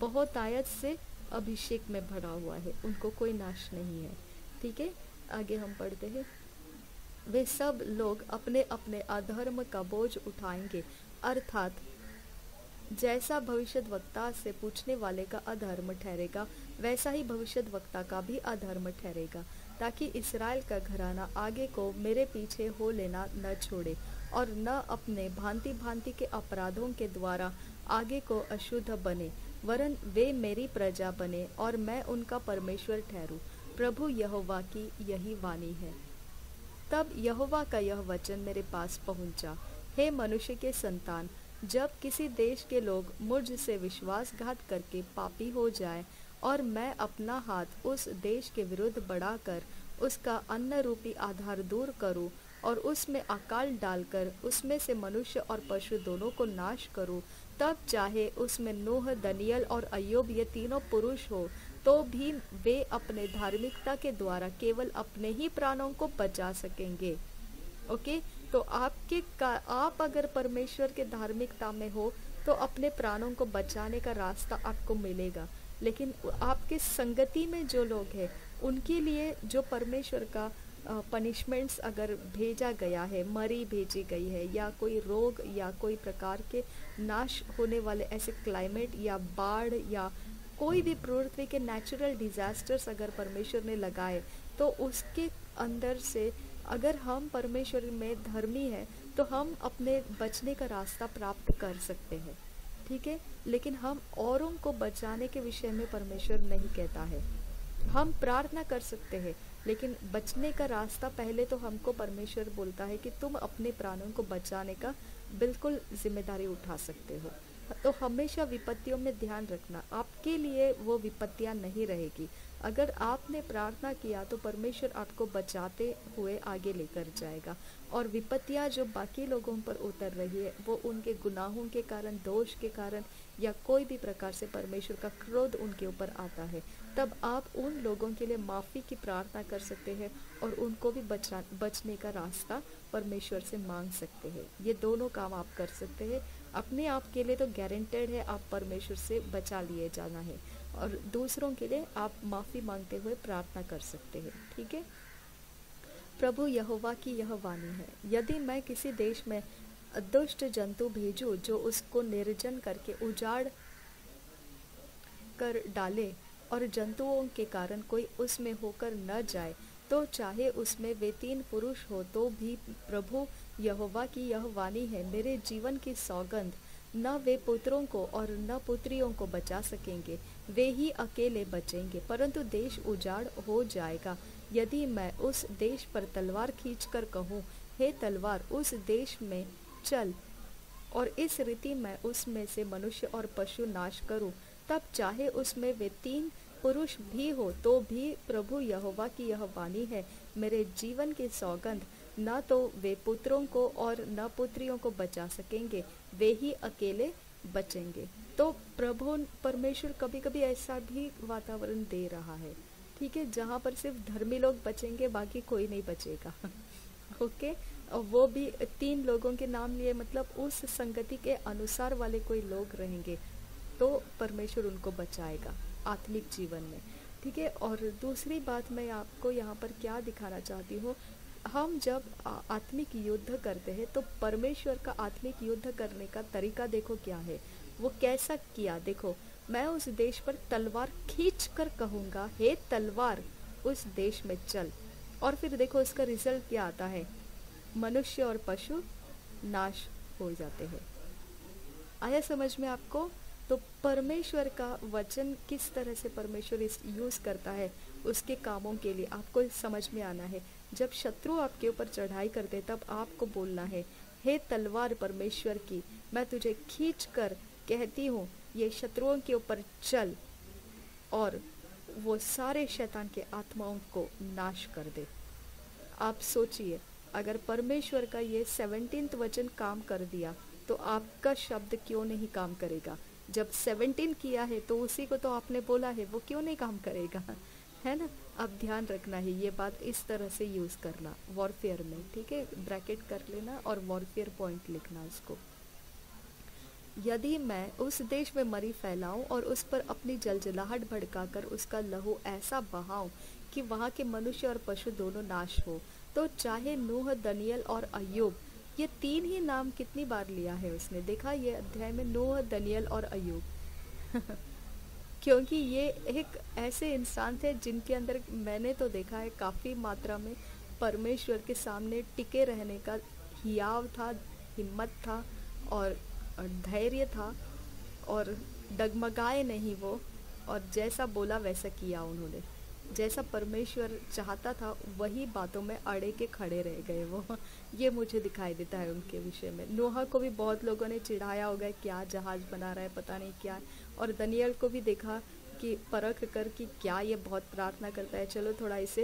बहुत आयत से अभिषेक में भरा हुआ है, उनको कोई नाश नहीं है। ठीक है, आगे हम पढ़ते हैं। वे सब लोग अपने अपने अधर्म का बोझ उठाएंगे, अर्थात जैसा भविष्यद्वक्ता से पूछने वाले का अधर्म ठहरेगा, वैसा ही भविष्यद्वक्ता का भी अधर्म ठहरेगा, ताकि इस्राएल का घराना आगे को मेरे पीछे हो लेना न छोड़े, और न अपने भांति भांति के अपराधों के द्वारा आगे को अशुद्ध बने, वरन वे मेरी प्रजा बने और मैं उनका परमेश्वर ठहरूं। प्रभु यहोवा की यही वाणी है। तब यहोवा का यह वचन मेरे पास पहुंचा, हे मनुष्य के संतान, जब किसी देश के लोग मुझ से विश्वासघात करके पापी हो जाए और मैं अपना हाथ उस देश के विरुद्ध बढ़ाकर उसका अन्न रूपी आधार दूर करूं और उसमें अकाल डालकर उसमें से मनुष्य और पशु दोनों को नाश करूं, तब चाहे उसमें नूह, दनियल और अय्यूब ये तीनों पुरुष हो, तो भी वे अपने धार्मिकता के द्वारा केवल अपने ही प्राणों को बचा सकेंगे। ओके, तो आप अगर परमेश्वर के धार्मिकता में हो तो अपने प्राणों को बचाने का रास्ता आपको मिलेगा। लेकिन आपके संगति में जो लोग हैं उनके लिए जो परमेश्वर का पनिशमेंट्स अगर भेजा गया है, मरी भेजी गई है, या कोई रोग या कोई प्रकार के नाश होने वाले ऐसे क्लाइमेट या बाढ़ या कोई भी पृथ्वी के नेचुरल डिजास्टर्स अगर परमेश्वर ने लगाए, तो उसके अंदर से अगर हम परमेश्वर में धर्मी हैं तो हम अपने बचने का रास्ता प्राप्त कर सकते हैं। ठीक है, लेकिन हम औरों को बचाने के विषय में परमेश्वर नहीं कहता है। हम प्रार्थना कर सकते हैं, लेकिन बचने का रास्ता पहले तो हमको परमेश्वर बोलता है कि तुम अपने प्राणों को बचाने का बिल्कुल जिम्मेदारी उठा सकते हो। तो हमेशा विपत्तियों में ध्यान रखना, आपके लिए वो विपत्तियां नहीं रहेगी। अगर आपने प्रार्थना किया तो परमेश्वर आपको बचाते हुए आगे लेकर जाएगा, और विपत्तियां जो बाकी लोगों पर उतर रही है वो उनके गुनाहों के कारण, दोष के कारण, या कोई भी प्रकार से परमेश्वर का क्रोध उनके ऊपर आता है, तब आप उन लोगों के लिए माफ़ी की प्रार्थना कर सकते हैं और उनको भी बचने का रास्ता परमेश्वर से मांग सकते हैं। ये दोनों काम आप कर सकते हैं। अपने आप के लिए तो गारंटेड है आप परमेश्वर से बचा लिए जाना है, और दूसरों के लिए आप माफ़ी मांगते हुए प्रार्थना कर सकते हैं। ठीक है, प्रभु यहोवा की यह वाणी है, यदि मैं किसी देश में दुष्ट जंतु भेजूं जो उसको निर्जन करके उजाड़ कर डाले और जंतुओं के कारण कोई उसमें होकर न जाए, तो चाहे उसमें वे 3 पुरुष हो, तो भी प्रभु यहोवा की यह वाणी है, मेरे जीवन की सौगंध, न वे पुत्रों को और न पुत्रियों को बचा सकेंगे, वे ही अकेले बचेंगे, परंतु देश उजाड़ हो जाएगा। यदि मैं उस देश पर तलवार खींचकर कहूँ, हे तलवार उस देश में चल, और इस रीति मैं उसमें से मनुष्य और पशु नाश करूँ, तब चाहे उसमें वे 3 पुरुष भी हो, तो भी प्रभु यहोवा की यह वाणी है, मेरे जीवन की सौगंध, न तो वे पुत्रों को और न पुत्रियों को बचा सकेंगे, वे ही अकेले बचेंगे। तो प्रभु परमेश्वर कभी कभी ऐसा भी वातावरण दे रहा है, ठीक है, जहाँ पर सिर्फ धर्मी लोग बचेंगे, बाकी कोई नहीं बचेगा। ओके, और वो भी 3 लोगों के नाम लिए, मतलब उस संगति के अनुसार वाले कोई लोग रहेंगे, तो परमेश्वर उनको बचाएगा आत्मिक जीवन में। ठीक है, और दूसरी बात मैं आपको यहाँ पर क्या दिखाना चाहती हूँ, हम जब आत्मिक युद्ध करते हैं तो परमेश्वर का आत्मिक युद्ध करने का तरीका देखो क्या है, वो कैसा किया। देखो, मैं उस देश पर तलवार खींच कर कहूँगा, हे तलवार उस देश में चल, और फिर देखो इसका रिजल्ट क्या आता है, मनुष्य और पशु नाश हो जाते हैं। आया समझ में आपको? तो परमेश्वर का वचन किस तरह से परमेश्वर इस यूज़ करता है उसके कामों के लिए, आपको समझ में आना है। जब शत्रु आपके ऊपर चढ़ाई करते तब आपको बोलना है, हे तलवार परमेश्वर की, मैं तुझे खींच कर कहती हूँ, ये शत्रुओं के ऊपर चल और वो सारे शैतान के आत्माओं को नाश कर दे। आप सोचिए, अगर परमेश्वर का ये 17वां वचन काम कर दिया तो आपका शब्द क्यों नहीं काम करेगा? जब 17 किया है तो उसी को तो आपने बोला है, वो क्यों नहीं काम करेगा? है ना? अब ध्यान रखना है, ये बात इस तरह से यूज़ करना वॉरफेयर में। ठीक है, ब्रैकेट कर लेना और वॉरफेयर पॉइंट लिखना इसको। यदि मैं उस देश में मरी फैलाऊं और उस पर अपनी जलजलाहट भड़काकर उसका लहू ऐसा बहाऊं कि वहां के मनुष्य और पशु दोनों नाश हो, तो चाहे नूह, दनियल और अय्यूब, ये तीन ही नाम कितनी बार लिया है उसने, देखा ये अध्याय में, नूह, दनियल और अय्यूब। क्योंकि ये एक ऐसे इंसान थे जिनके अंदर मैंने तो देखा है काफ़ी मात्रा में परमेश्वर के सामने टिके रहने का हियाव था, हिम्मत था और धैर्य था, और डगमगाए नहीं वो, और जैसा बोला वैसा किया उन्होंने, जैसा परमेश्वर चाहता था वही बातों में अड़े के खड़े रह गए वो। ये मुझे दिखाई देता है उनके विषय में। नोहा को भी बहुत लोगों ने चिढ़ाया होगा, क्या जहाज बना रहा है, पता नहीं क्या है। और दनियल को भी देखा कि परख कर कि क्या ये बहुत प्रार्थना करता है, चलो थोड़ा इसे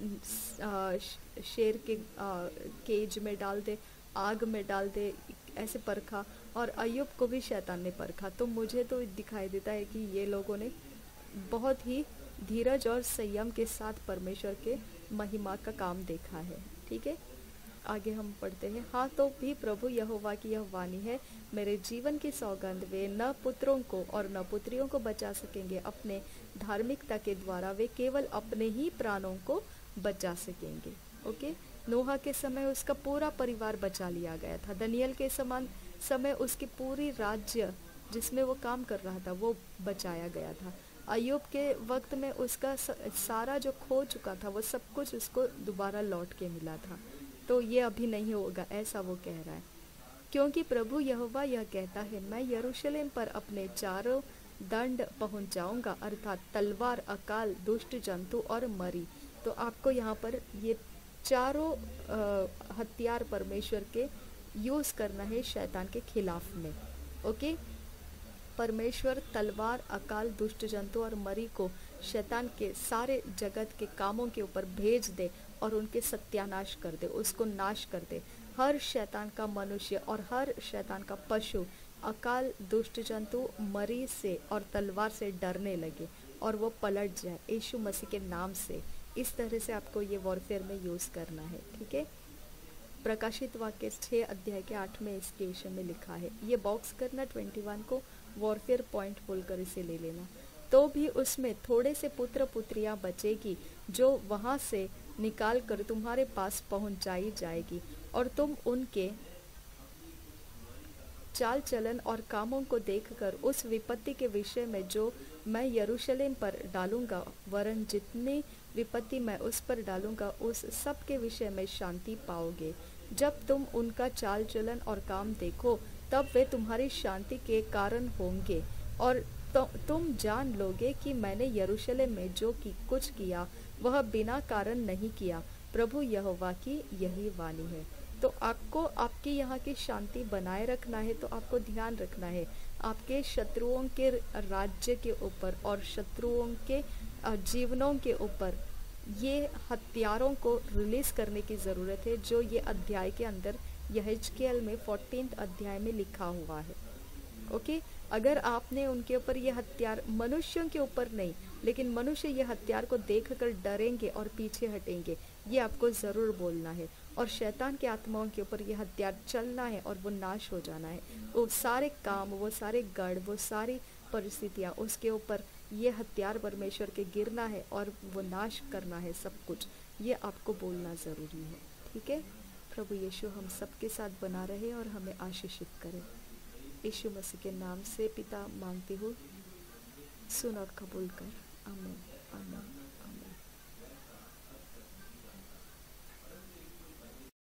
शेर के केज में डाल दे, आग में डाल दे, ऐसे परखा। और अय्यूब को भी शैतान ने परखा। तो मुझे तो दिखाई देता है कि ये लोगों ने बहुत ही धीरज और संयम के साथ परमेश्वर के महिमा का काम देखा है। ठीक है, आगे हम पढ़ते हैं। हाँ, तो भी प्रभु यहोवा की यह वाणी है, मेरे जीवन की सौगंध, वे न पुत्रों को और न पुत्रियों को बचा सकेंगे, अपने धार्मिकता के द्वारा वे केवल अपने ही प्राणों को बचा सकेंगे। ओके, नोहा के समय उसका पूरा परिवार बचा लिया गया था। दनियल के समान समय उसकी पूरी राज्य जिसमें वो काम कर रहा था वो बचाया गया था। अय्यूब के वक्त में उसका सारा जो खो चुका था वो सब कुछ उसको दोबारा लौट के मिला था। तो ये अभी नहीं होगा, ऐसा वो कह रहा है। क्योंकि प्रभु यहोवा यह कहता है, मैं यरूशलेम पर अपने चारों दंड पहुंचाऊंगा, अर्थात तलवार, अकाल, दुष्ट जंतु और मरी। तो आपको यहाँ पर ये चारों हथियार परमेश्वर के यूज करना है शैतान के खिलाफ में। ओके, परमेश्वर तलवार, अकाल, दुष्ट जंतु और मरी को शैतान के सारे जगत के कामों के ऊपर भेज दे और उनके सत्यानाश कर दे, उसको नाश कर दे। हर शैतान का मनुष्य और हर शैतान का पशु अकाल, दुष्ट जंतु, मरी से और तलवार से डरने लगे और वो पलट जाए यीशु मसीह के नाम से। इस तरह से आपको ये वॉरफेयर में यूज़ करना है। ठीक है, प्रकाशित वाक्य 6 अध्याय के 8 में इसके विषय में लिखा है। ये बॉक्स करना, 21 को वॉरफेयर पॉइंट बोलकर इसे ले लेना। तो भी उसमें थोड़े से पुत्र पुत्रियां बचेगी जो वहां से निकाल कर तुम्हारे पास पहुंचाई जाएगी, और तुम उनके चाल चलन और कामों को देखकर उस विपत्ति के विषय में जो मैं यरूशलेम पर डालूंगा, वरन जितनी विपत्ति मैं उस पर डालूंगा, उस सब के विषय में शांति पाओगे। जब तुम उनका चाल चलन और काम देखो, तब वे तुम्हारी शांति के कारण होंगे, और तुम जान लोगे कि मैंने यरूशलेम में जो कुछ किया वह बिना कारण नहीं किया। प्रभु यहोवा की यही वाणी है। तो आपको आपकी यहाँ की शांति बनाए रखना है, तो आपको ध्यान रखना है आपके शत्रुओं के राज्य के ऊपर और शत्रुओं के जीवनों के ऊपर ये हथियारों को रिलीज करने की ज़रूरत है, जो ये अध्याय के अंदर यहेजकेल में 14 अध्याय में लिखा हुआ है। ओके, अगर आपने उनके ऊपर ये हथियार, मनुष्यों के ऊपर नहीं, लेकिन मनुष्य ये हथियार को देखकर डरेंगे और पीछे हटेंगे, ये आपको ज़रूर बोलना है। और शैतान के आत्माओं के ऊपर ये हथियार चलना है और वो नाश हो जाना है। वो सारे काम, वो सारे गढ़, वो सारी परिस्थितियाँ, उसके ऊपर ये हथियार परमेश्वर के गिरना है और वो नाश करना है सब कुछ। ये आपको बोलना ज़रूरी है। ठीक है, प्रभु यीशु हम सबके साथ बना रहे और हमें आशीषित करे। यीशु मसीह के नाम से पिता मांगती हूँ, सुन और कबूल कर। आमीन, आमीन।